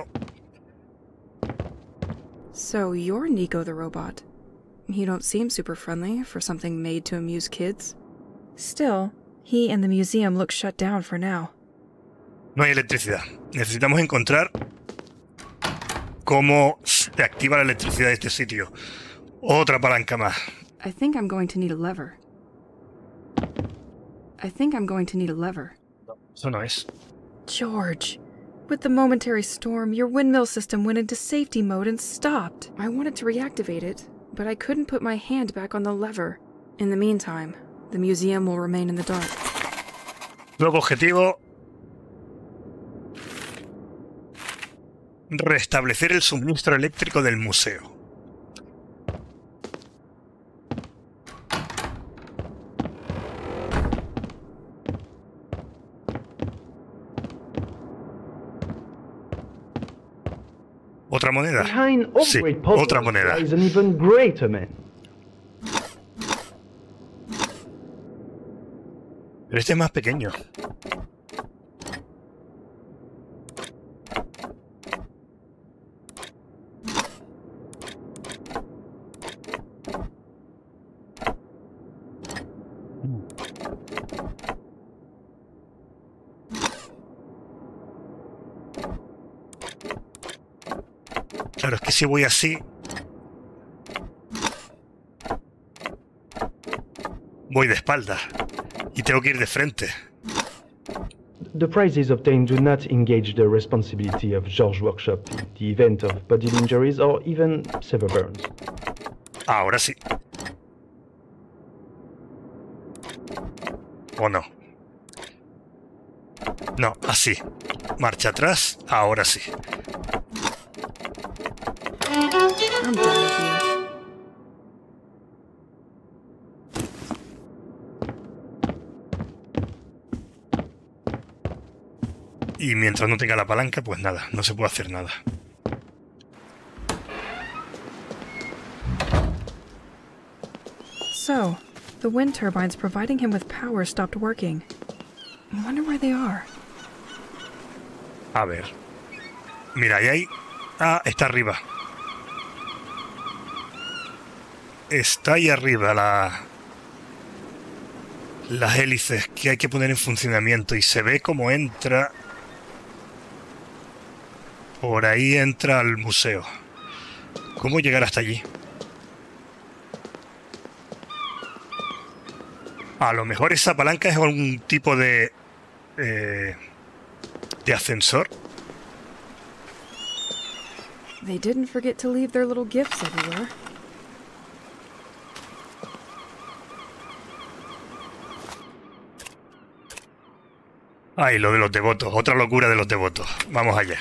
So you're Nico the robot. You don't seem super friendly for something made to amuse kids. Still, he and the museum look shut down for now. No hay electricidad. Necesitamos encontrar cómo se activa la electricidad de este sitio. Otra palanca más. I think I'm going to need a lever. I think I'm going to need a lever. Eso no es. George, with the momentary storm, your windmill system went into safety mode and stopped. I wanted to reactivate it, but I couldn't put my hand back on the lever. In the meantime, the museum will remain in the dark. Nuevo objetivo. Restablecer el suministro eléctrico del museo. ¿Otra moneda? Behind Sí, upgrade otra puzzles moneda. is an even greater man. Pero este es más pequeño. Claro, es que si voy así... Voy de espalda. Y tengo que ir de frente. The prizes obtained do not engage the responsibility of George Workshop in the event of bodily injuries or even severe burns. Ahora sí. ¿O no? No, así. Marcha atrás, ahora sí. I'm done with you. Y mientras no tenga la palanca, pues nada, no se puede hacer nada. So, the wind turbines providing him with power stopped working. I wonder where they are. A ver. Mira, ahí hay... Ah, está arriba. Está ahí arriba la... las hélices que hay que poner en funcionamiento. Y se ve cómo entra... Por ahí entra al museo. ¿Cómo llegar hasta allí? A lo mejor esa palanca es algún tipo de... Eh, de ascensor. They didn't forget to leave their little gifts everywhere. Ay, lo de los devotos. Otra locura de los devotos. Vamos allá.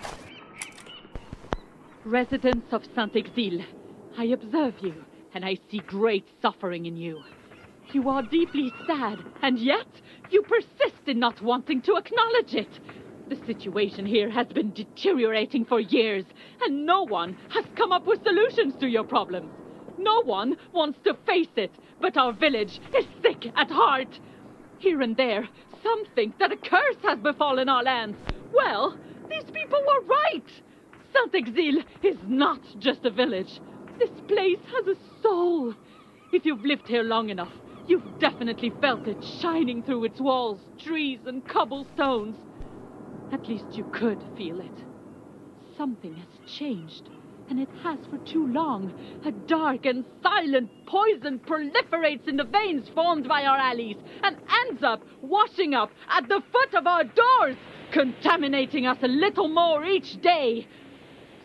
Residents of Saint-Exil, I observe you, and I see great suffering in you. You are deeply sad, and yet you persist in not wanting to acknowledge it. The situation here has been deteriorating for years, and no one has come up with solutions to your problems. No one wants to face it, but our village is sick at heart. Here and there, some think that a curse has befallen our lands. Well, these people were right. Saint-Exil is not just a village. This place has a soul. If you've lived here long enough, you've definitely felt it shining through its walls, trees, and cobblestones. At least you could feel it. Something has changed, and it has for too long. A dark and silent poison proliferates in the veins formed by our alleys and ends up washing up at the foot of our doors, contaminating us a little more each day.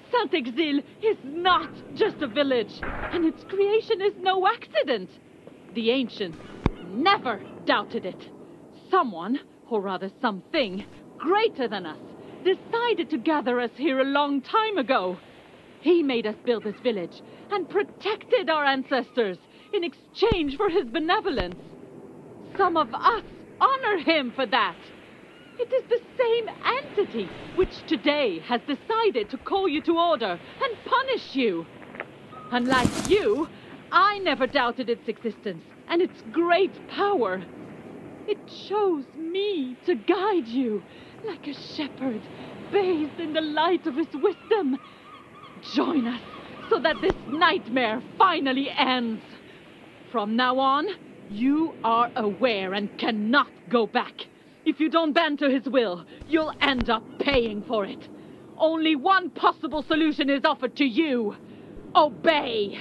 Saint-Exil is not just a village, and its creation is no accident. The ancients never doubted it. Someone, or rather something, greater than us, decided to gather us here a long time ago. He made us build this village and protected our ancestors in exchange for his benevolence. Some of us honor him for that. It is the same entity which today has decided to call you to order and punish you. Unlike you, I never doubted its existence and its great power. It chose me to guide you, like a shepherd, bathed in the light of his wisdom. Join us, so that this nightmare finally ends. From now on, you are aware and cannot go back. If you don't bend to his will, you'll end up paying for it. Only one possible solution is offered to you. Obey!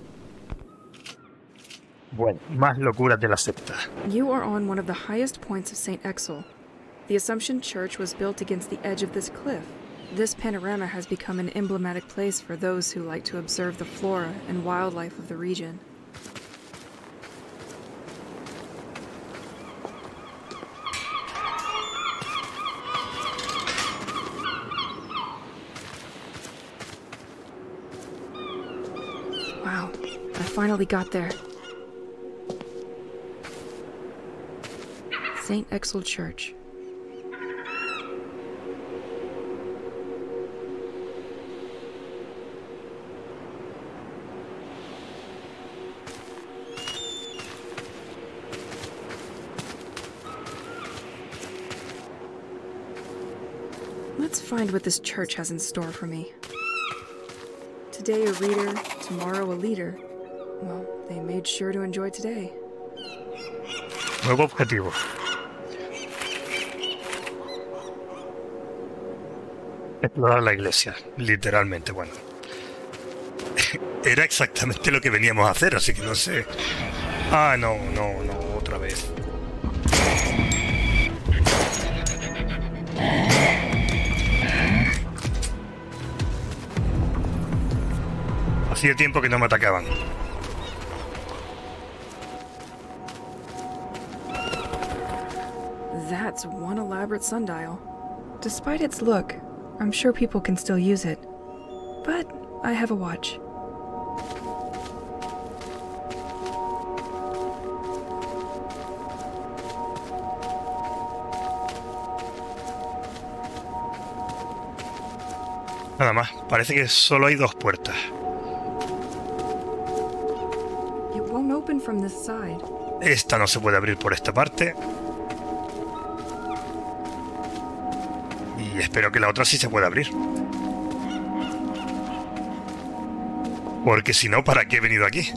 Bueno, más locuras de la secta. You are on one of the highest points of Saint Exil. The Assumption Church was built against the edge of this cliff. This panorama has become an emblematic place for those who like to observe the flora and wildlife of the region. Wow, I finally got there. Saint Exil Church. Let's find what this church has in store for me. Today a reader, tomorrow a leader. Well, they made sure to enjoy today. Nuevo objetivo. Explorar la iglesia, literalmente, bueno. Era exactamente lo que veníamos a hacer, así que no sé. Ah, no, no, no, otra vez. Hacía tiempo que no me atacaban. That's one elaborate sundial. Despite its look, I'm sure people can still use it. But I have a watch. Nada más, parece que solo hay dos puertas. It won't open from this side. Esta no se puede abrir por esta parte. Y espero que la otra sí se pueda abrir. Porque si no, ¿para qué he venido aquí?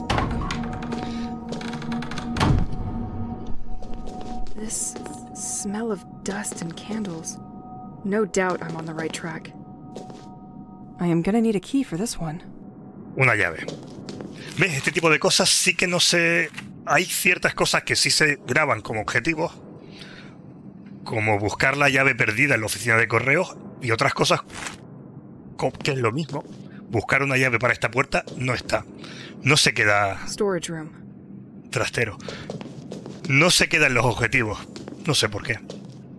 This smell of dust and candles. No doubt I'm on the right track. I am gonna need a key for this one. Una llave. ¿Ves? Este tipo de cosas sí que no se... Hay ciertas cosas que sí se graban como objetivos, como buscar la llave perdida en la oficina de correos, y otras cosas que es lo mismo. Buscar una llave para esta puerta no está. No se queda... Storage room. Trastero. No se queda en los objetivos. No sé por qué.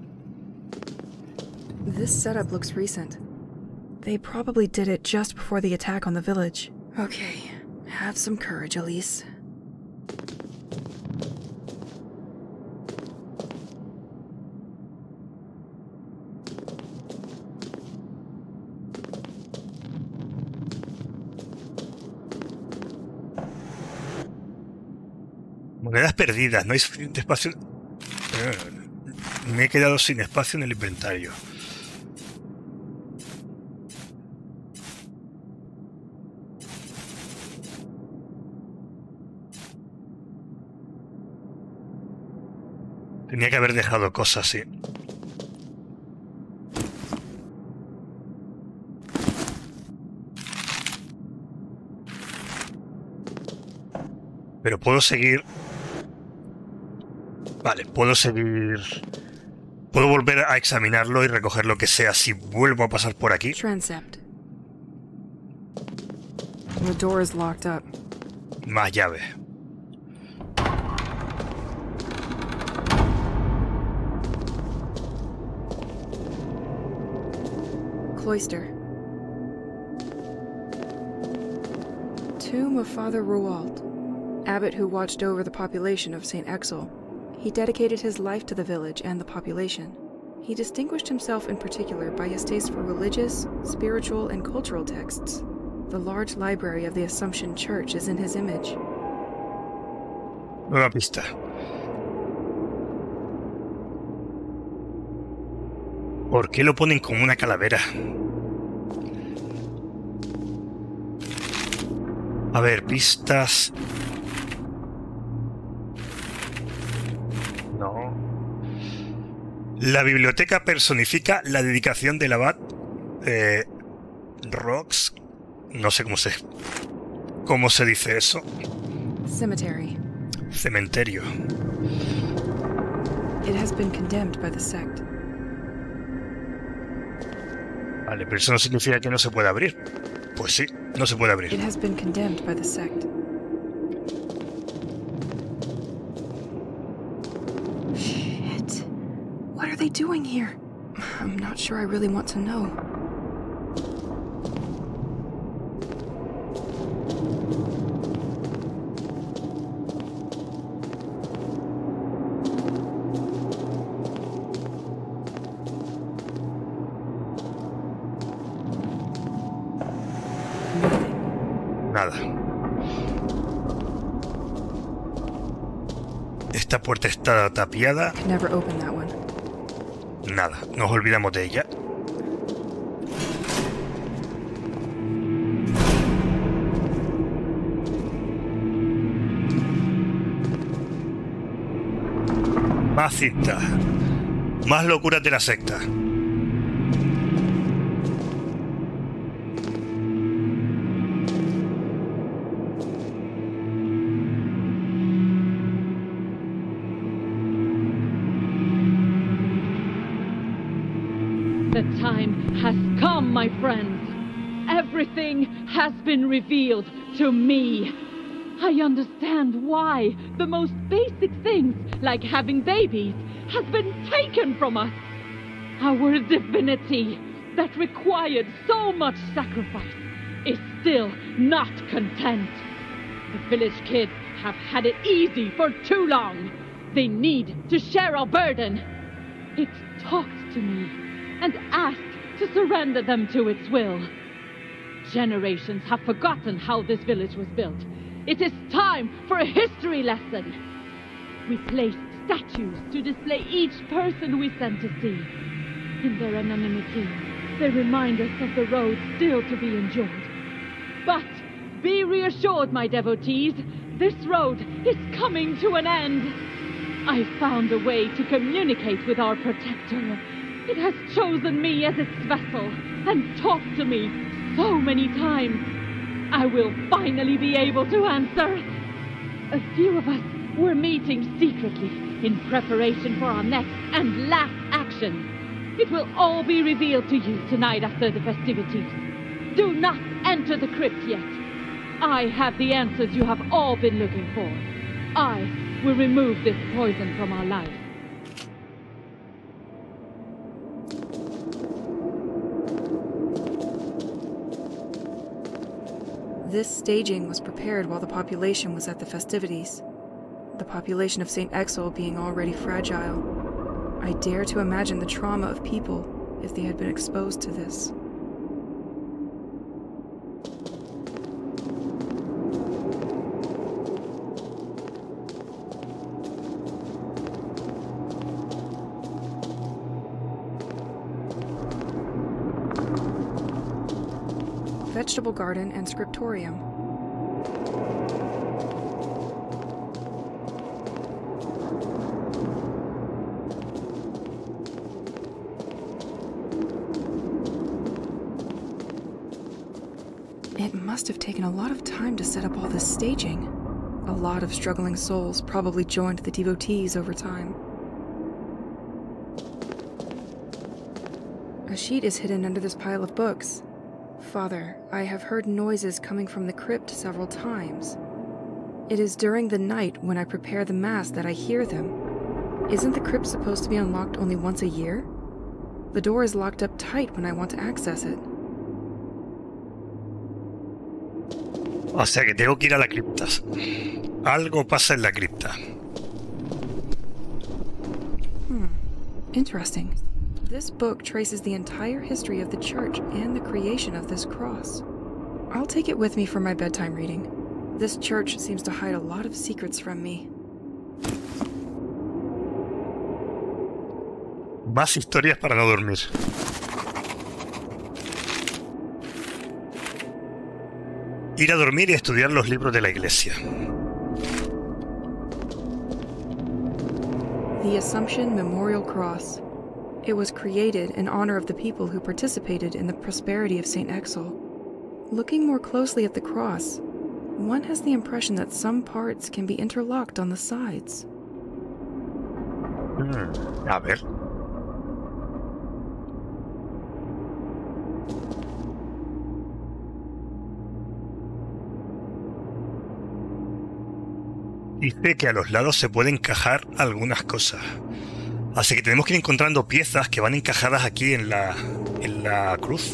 This setup looks recent. They probably did it just before the attack on the village. Okay, have some courage, Elise. Monedas perdidas, no hay suficiente espacio. Me he quedado sin espacio en el inventario. Tenía que haber dejado cosas, sí. Pero puedo seguir... Vale, puedo seguir... Puedo volver a examinarlo y recoger lo que sea si vuelvo a pasar por aquí. Transept. The door is locked up. Más llaves. Cloister. Tomb of Father Roald, abbot who watched over the population of Saint Exil. He dedicated his life to the village and the population. He distinguished himself in particular by his taste for religious, spiritual, and cultural texts. The large library of the Assumption Church is in his image. Nueva pista. ¿Por qué lo ponen como una calavera? A ver, pistas. No. La biblioteca personifica la dedicación del abad eh, Rox. No sé cómo se, cómo se dice eso. Cemetery. Cementerio. It has been condemned by the sect. Vale, pero eso no significa que no se pueda abrir. Pues sí, no se puede abrir. It has been condemned by the sect. Shit. What are they doing here? I'm not sure I really want to know. Nada. Esta puerta está tapiada. Could never open that one. Nada, nos olvidamos de ella. Más cintas. Más locuras de la secta. The time has come, my friends. Everything has been revealed to me. I understand why the most basic things, like having babies, has been taken from us. Our divinity, that required so much sacrifice, is still not content. The village kids have had it easy for too long. They need to share our burden. It talked to me and asked to surrender them to its will. Generations have forgotten how this village was built. It is time for a history lesson. We placed statues to display each person we sent to see. In their anonymity, they remind us of the road still to be endured. But be reassured, my devotees, this road is coming to an end. I found a way to communicate with our protector. It has chosen me as its vessel and talked to me so many times. I will finally be able to answer. A few of us were meeting secretly in preparation for our next and last action. It will all be revealed to you tonight after the festivities. Do not enter the crypt yet. I have the answers you have all been looking for. I will remove this poison from our lives. This staging was prepared while the population was at the festivities. The population of Saint Exil being already fragile. I dare to imagine the trauma of people if they had been exposed to this. Vegetable garden and scriptorium. It must have taken a lot of time to set up all this staging. A lot of struggling souls probably joined the devotees over time. A sheet is hidden under this pile of books. Father, I have heard noises coming from the crypt several times. It is during the night when I prepare the Mass that I hear them. Isn't the crypt supposed to be unlocked only once a year? The door is locked up tight when I want to access it. O sea que tengo que ir a la cripta. Algo pasa en la cripta. Hmm. Interesting. This book traces the entire history of the church and the creation of this cross. I'll take it with me for my bedtime reading. This church seems to hide a lot of secrets from me. Más historias para no dormir. Ir a dormir y estudiar los libros de la iglesia. The Assumption Memorial Cross. It was created in honor of the people who participated in the prosperity of Saint Exil. Looking more closely at the cross, one has the impression that some parts can be interlocked on the sides. Hmm, a ver. Dice que a los lados se pueden encajar algunas cosas. Así que tenemos que ir encontrando piezas que van encajadas aquí en la, en la cruz.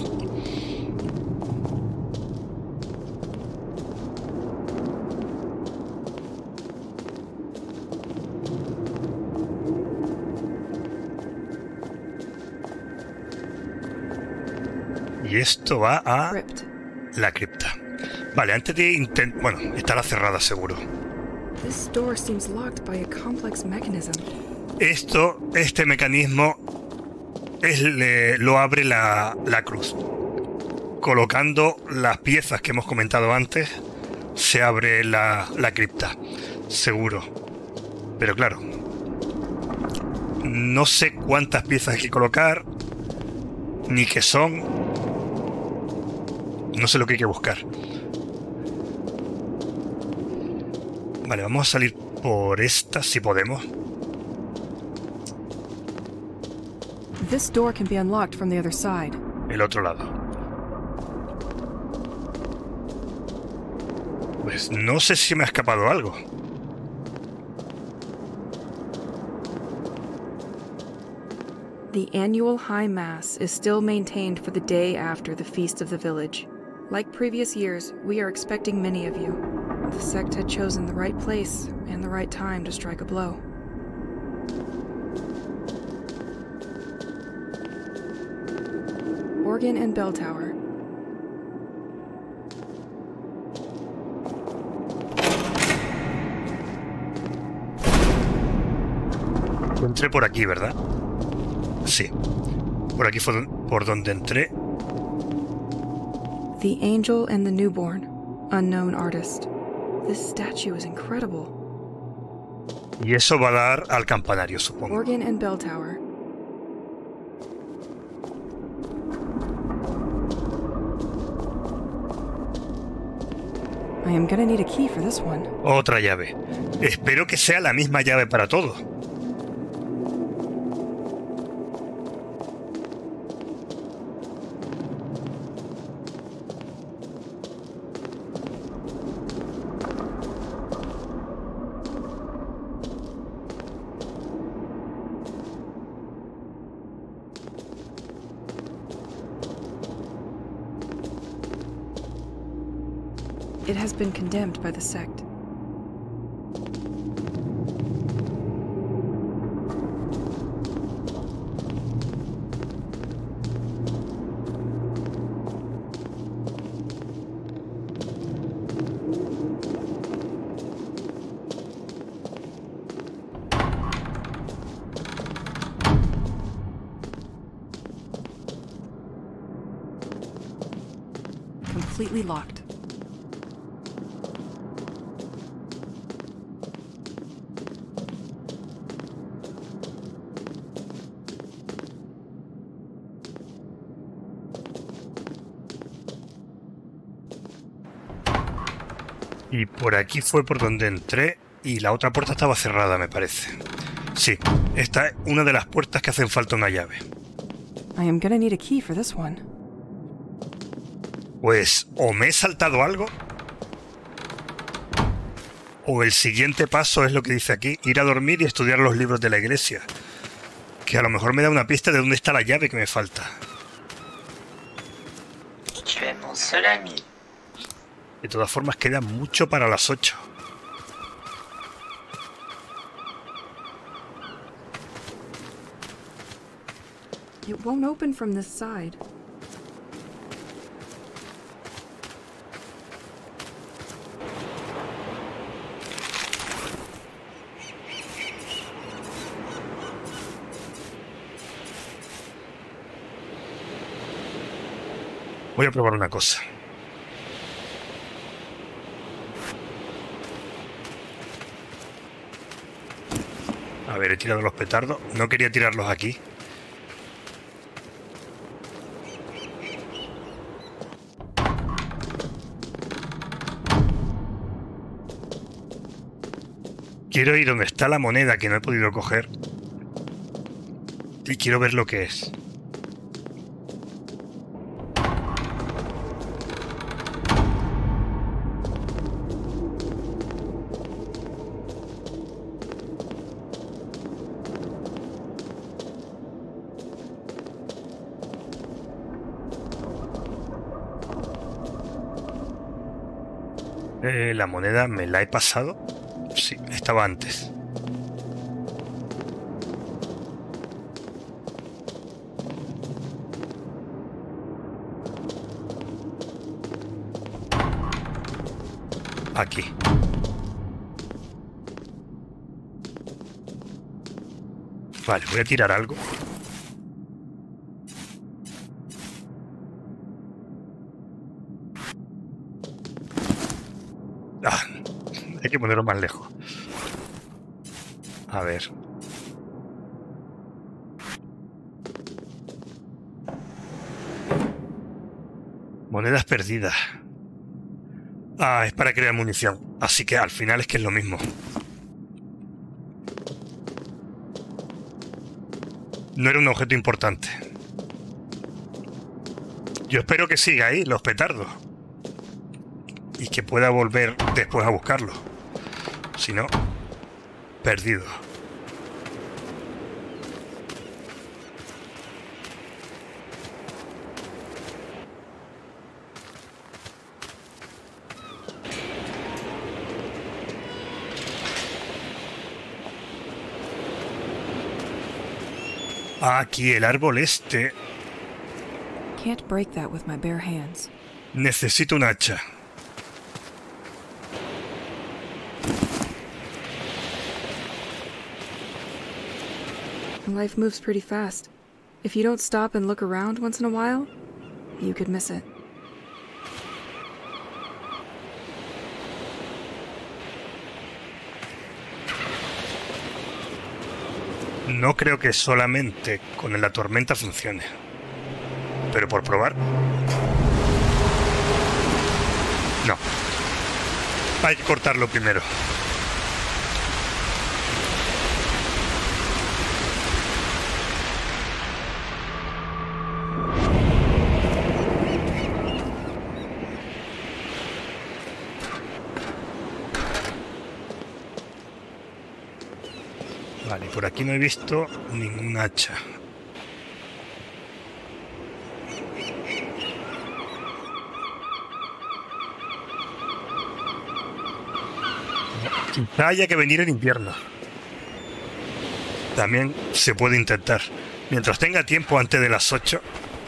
Y esto va a la cripta. Vale, antes de intentar... Bueno, estará cerrada seguro. This door seems locked by a complex mechanism. Esto, este mecanismo, es, le, lo abre la, la cruz. Colocando las piezas que hemos comentado antes, se abre la, la cripta. Seguro. Pero claro, no sé cuántas piezas hay que colocar, ni qué son. No sé lo que hay que buscar. Vale, vamos a salir por esta si podemos. This door can be unlocked from the other side. El otro lado. Pues no sé si me ha escapado algo. The annual High Mass is still maintained for the day after the Feast of the Village. Like previous years, we are expecting many of you. The sect had chosen the right place and the right time to strike a blow. Organ and bell tower. Entré por aquí, ¿verdad? Sí. Por aquí fue por donde entré. The Angel and the Newborn. Unknown artist. This statue is incredible. Y eso va a dar al campanario, supongo. Organ and bell tower. I am gonna need a key for this one. Otra llave. Espero que sea la misma llave para todo. It has been condemned by the sect. Completely locked. Y por aquí fue por donde entré y la otra puerta estaba cerrada, me parece. Sí, esta es una de las puertas que hacen falta una llave. I am gonna need a key for this one. Pues o me he saltado algo, o el siguiente paso es lo que dice aquí, ir a dormir y estudiar los libros de la iglesia, que a lo mejor me da una pista de dónde está la llave que me falta. Tu es mon seul ami. De todas formas queda mucho para las ocho. It won't open from this side. Voy a probar una cosa. A ver, he tirado los petardos. No quería tirarlos aquí. Quiero ir donde está la moneda que no he podido coger. Y quiero ver lo que es. Eh, la moneda me la he pasado. Sí, estaba antes. Aquí. Vale, voy a tirar algo. Ah, hay que ponerlo más lejos. A ver. Monedas perdidas. Ah, es para crear munición. Así que al final es que es lo mismo. No era un objeto importante. Yo espero que siga ahí, los petardos. Y que pueda volver después a buscarlo. Si no, perdido. Aquí el árbol este. Can't break that with my bare hands. Necesito un hacha. Life moves pretty fast. If you don't stop and look around once in a while, you could miss it. No creo que solamente con la tormenta funcione. Pero por probar. No. Hay que cortarlo primero. Vale, por aquí no he visto ningún hacha. Quizá haya que venir en invierno. También se puede intentar. Mientras tenga tiempo antes de las ocho.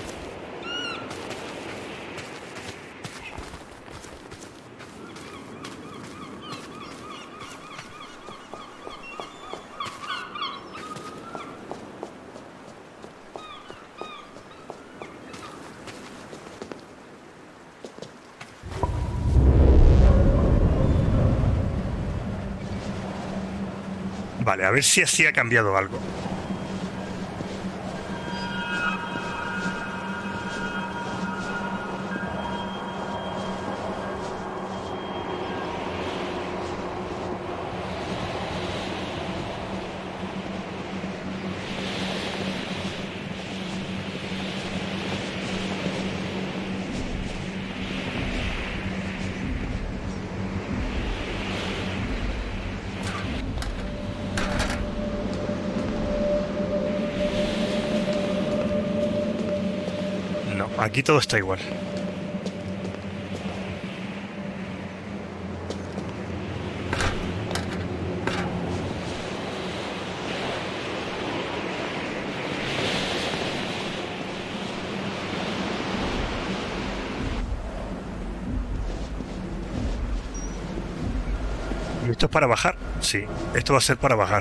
Vale, a ver si así ha cambiado algo. aquí todo está igual. ¿Y esto es para bajar? Sí, esto va a ser para bajar.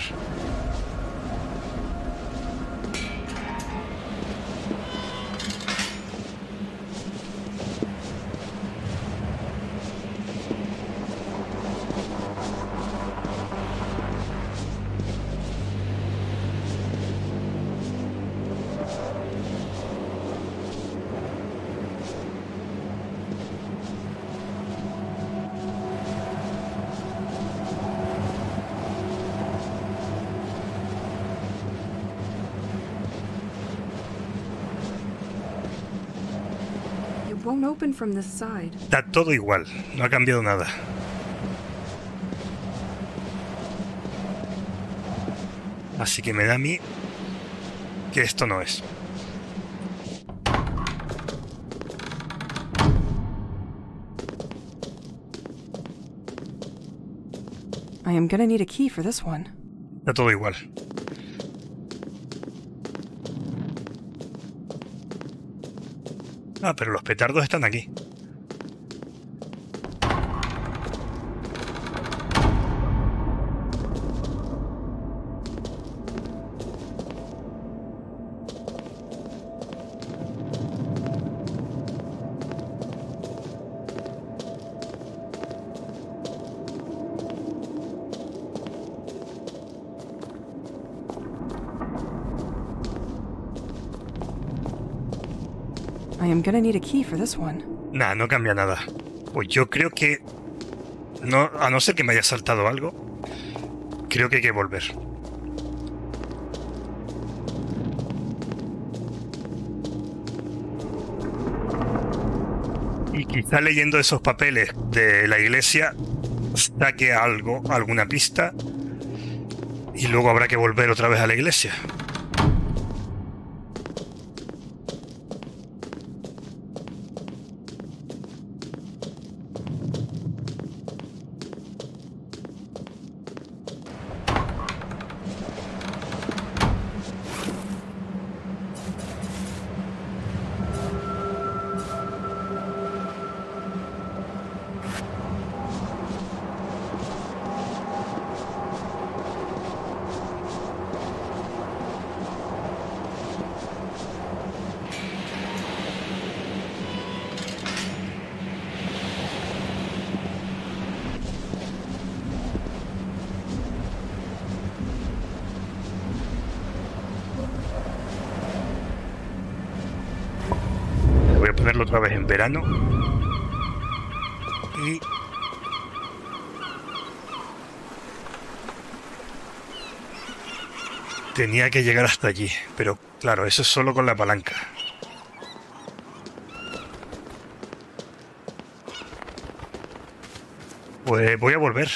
Won't open from this side. Está todo igual, no ha cambiado nada. Así que me da a mí que esto no es. I am gonna need a key for this one. Está todo igual. Ah, pero los petardos están aquí. I am gonna need a key for this one. Nah, no cambia nada. Pues yo creo que... No, a no ser que me haya saltado algo, creo que hay que volver. Y quizá leyendo esos papeles de la iglesia saque algo, alguna pista, y luego habrá que volver otra vez a la iglesia. Voy a ponerlo otra vez en verano. Y... tenía que llegar hasta allí, pero claro, eso es solo con la palanca. Pues voy a volver.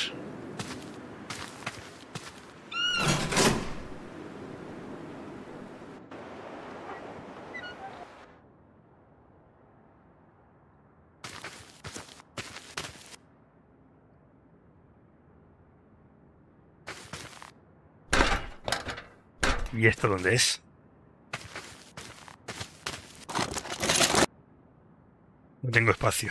¿Y esto dónde es? No tengo espacio.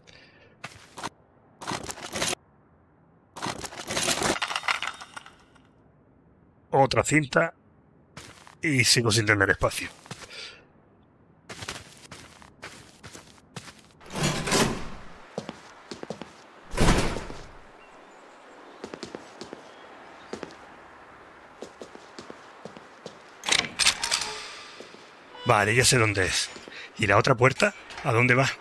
Otra cinta. Y sigo sin tener espacio. Vale, ya sé dónde es. ¿Y la otra puerta? ¿A dónde va?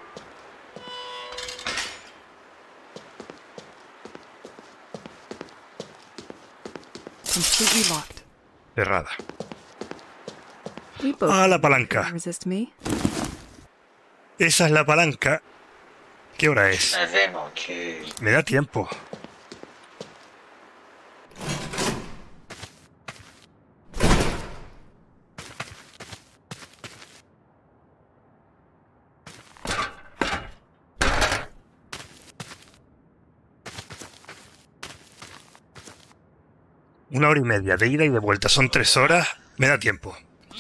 Completely locked. Cerrada. We both Ah, la palanca. resist me. Esa es la palanca. ¿Qué hora es? Savais, mon cul. Me da tiempo. Una hora y media de ida y de vuelta. Son tres horas. Me da tiempo.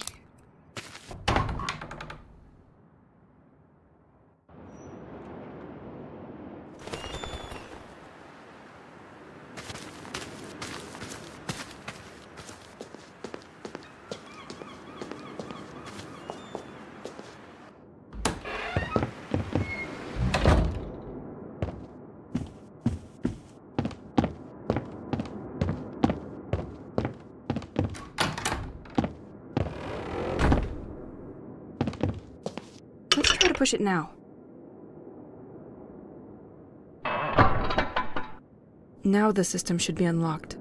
Let's try to push it now. Now the system should be unlocked.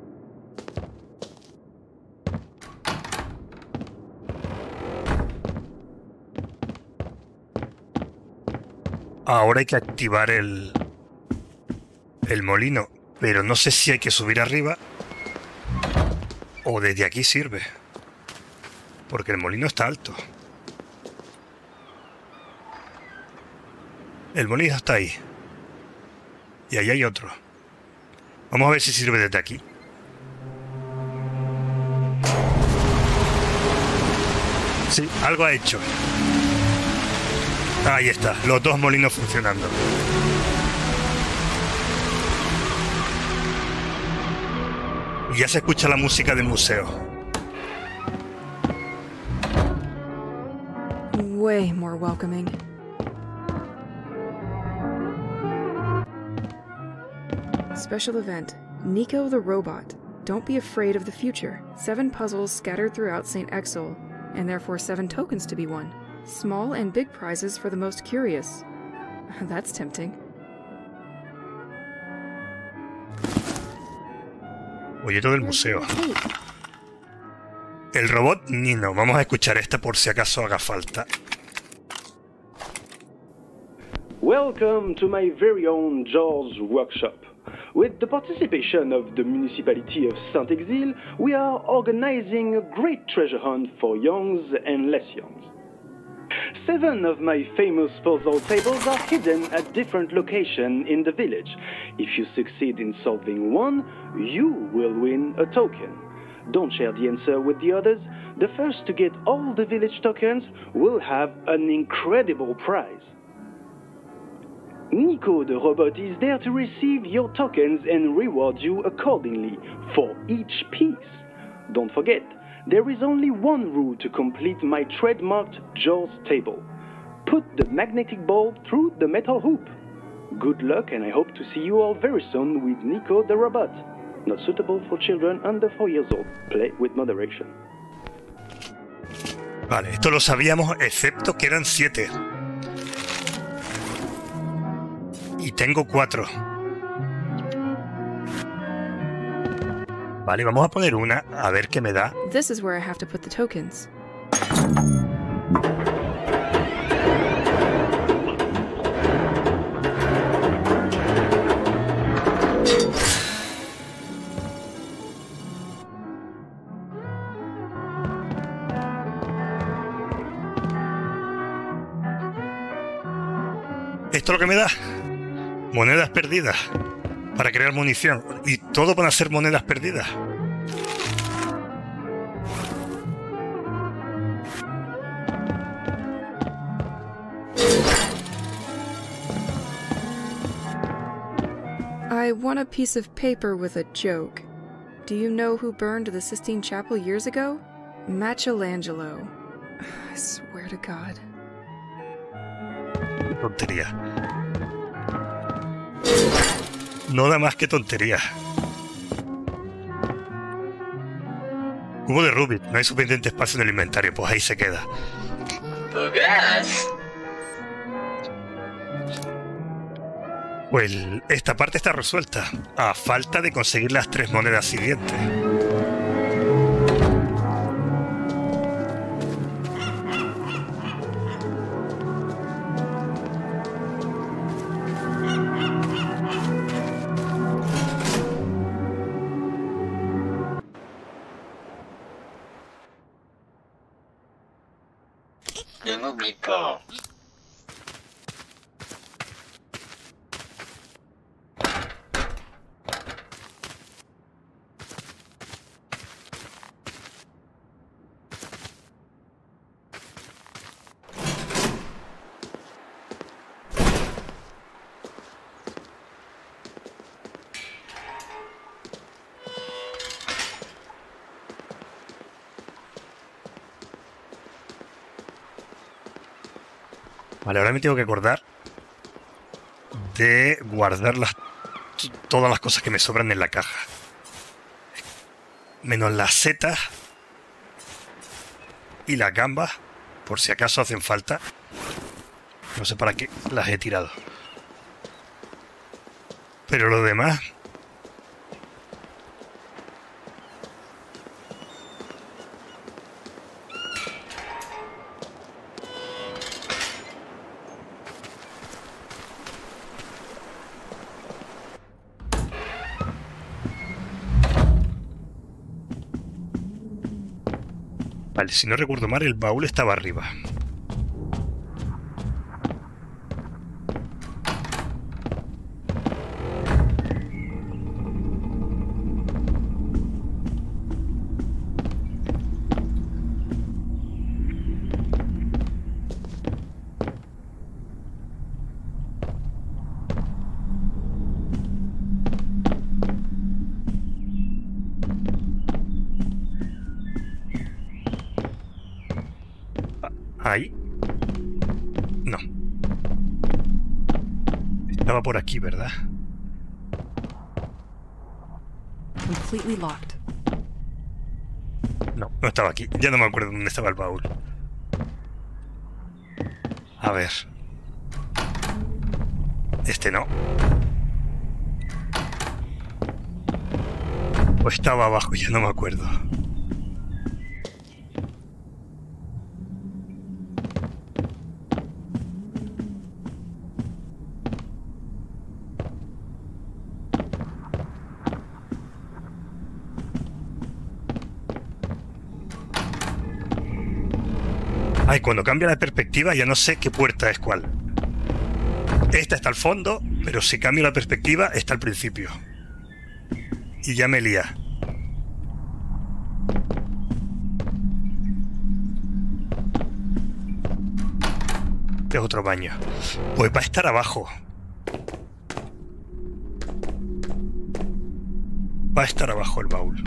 Ahora hay que activar el... el molino. Pero no sé si hay que subir arriba o desde aquí sirve. Porque el molino está alto. El molino está ahí. Y ahí hay otro. Vamos a ver si sirve desde aquí. Sí, algo ha hecho. Ahí está, los dos molinos funcionando. Y ya se escucha la música del museo. Way more welcoming. Special event. Nico the Robot. Don't be afraid of the future. Seven puzzles scattered throughout Saint Exil, and therefore seven tokens to be won. Small and big prizes for the most curious. That's tempting. Folleto del museo. El robot Nino. Vamos a escuchar esta por si acaso haga falta. Welcome to my very own George workshop. With the participation of the municipality of Saint-Exil, we are organizing a great treasure hunt for youngs and less youngs. Seven of my famous puzzle tables are hidden at different locations in the village. If you succeed in solving one, you will win a token. Don't share the answer with the others. The first to get all the village tokens will have an incredible prize. Nico the Robot is there to receive your tokens and reward you accordingly for each piece. Don't forget, there is only one rule to complete my trademarked Jaws table. Put the magnetic ball through the metal hoop. Good luck, and I hope to see you all very soon with Nico the Robot. Not suitable for children under four years old. Play with moderation. Vale, esto lo sabíamos, excepto que eran siete. Y tengo cuatro. Vale, vamos a poner una, a ver qué me da. This is where I have to put the tokens. ¿Esto es lo que me da? Monedas perdidas para crear munición. Y todo van a ser monedas perdidas. I want a piece of paper with a joke. Do you know who burned the Sistine Chapel years ago? Michelangelo. I swear to God. Tontería. No da más que tontería. Cubo de Rubik. No hay suficiente espacio en el inventario. Pues ahí se queda. Pues esta parte está resuelta. A falta de conseguir las tres monedas siguientes. Ne m'oublie pas. Vale, ahora me tengo que acordar de guardar las, todas las cosas que me sobran en la caja. Menos las setas y las gambas, por si acaso hacen falta. No sé para qué las he tirado. Pero lo demás... Vale, si no recuerdo mal, el baúl estaba arriba. Ahí. No. Estaba por aquí, ¿verdad? Completely locked. No, no estaba aquí. Ya no me acuerdo dónde estaba el baúl. A ver. Este no. O estaba abajo, ya no me acuerdo. Ay, cuando cambia la perspectiva ya no sé qué puerta es cuál. Esta está al fondo, pero si cambio la perspectiva está al principio. Y ya me lía. Este es otro baño. Pues va a estar abajo. Va a estar abajo el baúl.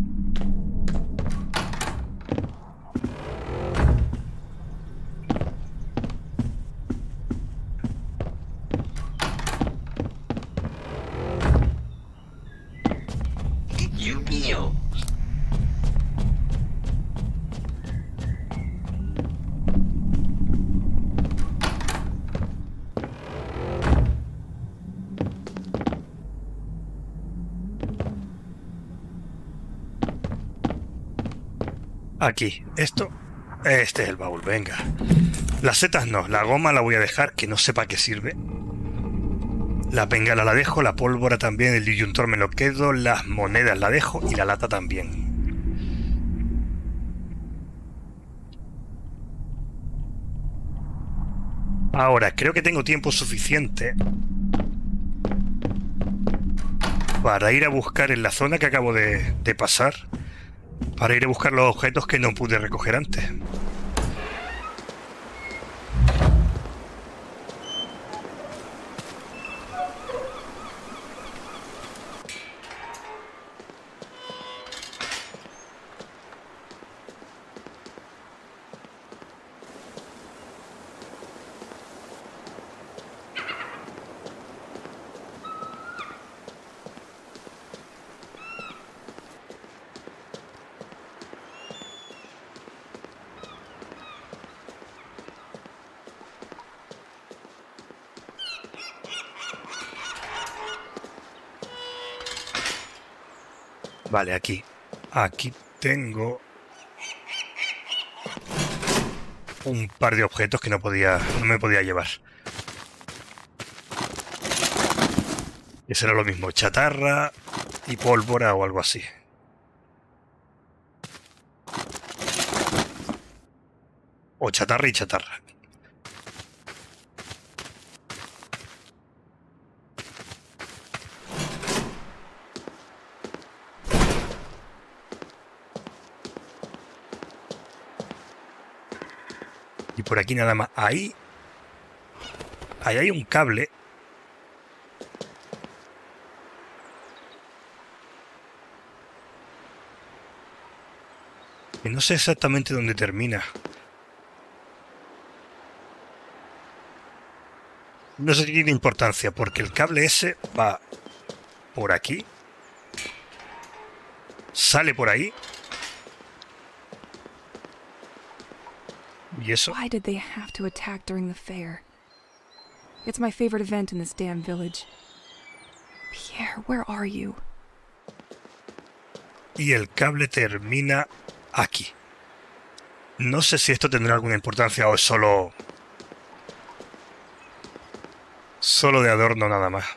Aquí, esto, este es el baúl, venga. Las setas no, la goma la voy a dejar, que no sepa qué sirve. La bengala la dejo, la pólvora también, el disyuntor me lo quedo, las monedas la dejo y la lata también. Ahora, creo que tengo tiempo suficiente para ir a buscar en la zona que acabo de, de pasar, para ir a buscar los objetos que no pude recoger antes. Vale, aquí. Aquí tengo un par de objetos que no podía, no me podía llevar. Eso era lo mismo, chatarra y pólvora o algo así. O chatarra y chatarra. Y por aquí nada más. Ahí. Ahí hay un cable. Que no sé exactamente dónde termina. no sé si tiene importancia, porque el cable ese va por aquí, sale por ahí, y eso. Why did they have to attack during the fair? It's my favorite event in this damn village. Pierre, where are you? Y el cable termina aquí. No sé si esto tendrá alguna importancia o es solo... solo de adorno nada más.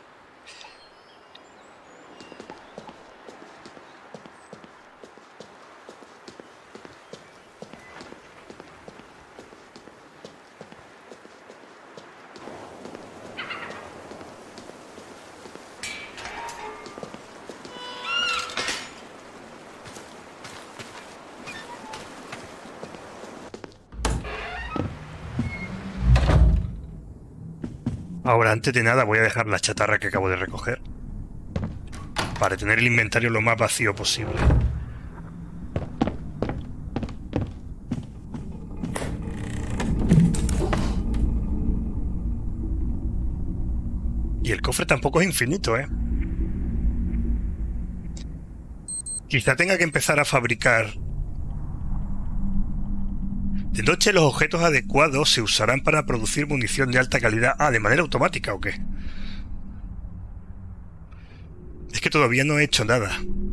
Ahora, antes de nada, voy a dejar la chatarra que acabo de recoger para tener el inventario lo más vacío posible. Y el cofre tampoco es infinito, ¿eh? Quizá tenga que empezar a fabricar... De noche los objetos adecuados se usarán para producir munición de alta calidad. Ah, ¿de manera automática o qué? Es que todavía no he hecho nada.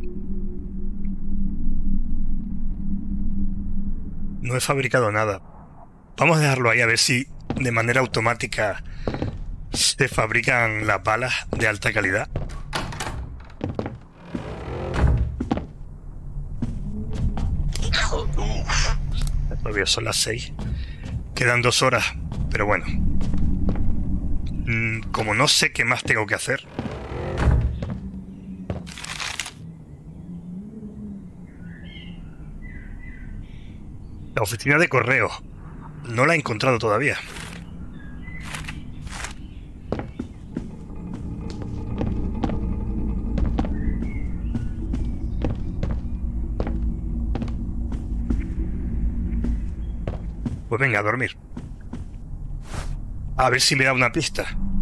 No he fabricado nada. Vamos a dejarlo ahí a ver si de manera automática se fabrican las balas de alta calidad. Todavía son las seis. Quedan dos horas. Pero bueno. Mm, como no sé qué más tengo que hacer. La oficina de correo. No la he encontrado todavía. Pues venga, a dormir. A ver si me da una pista.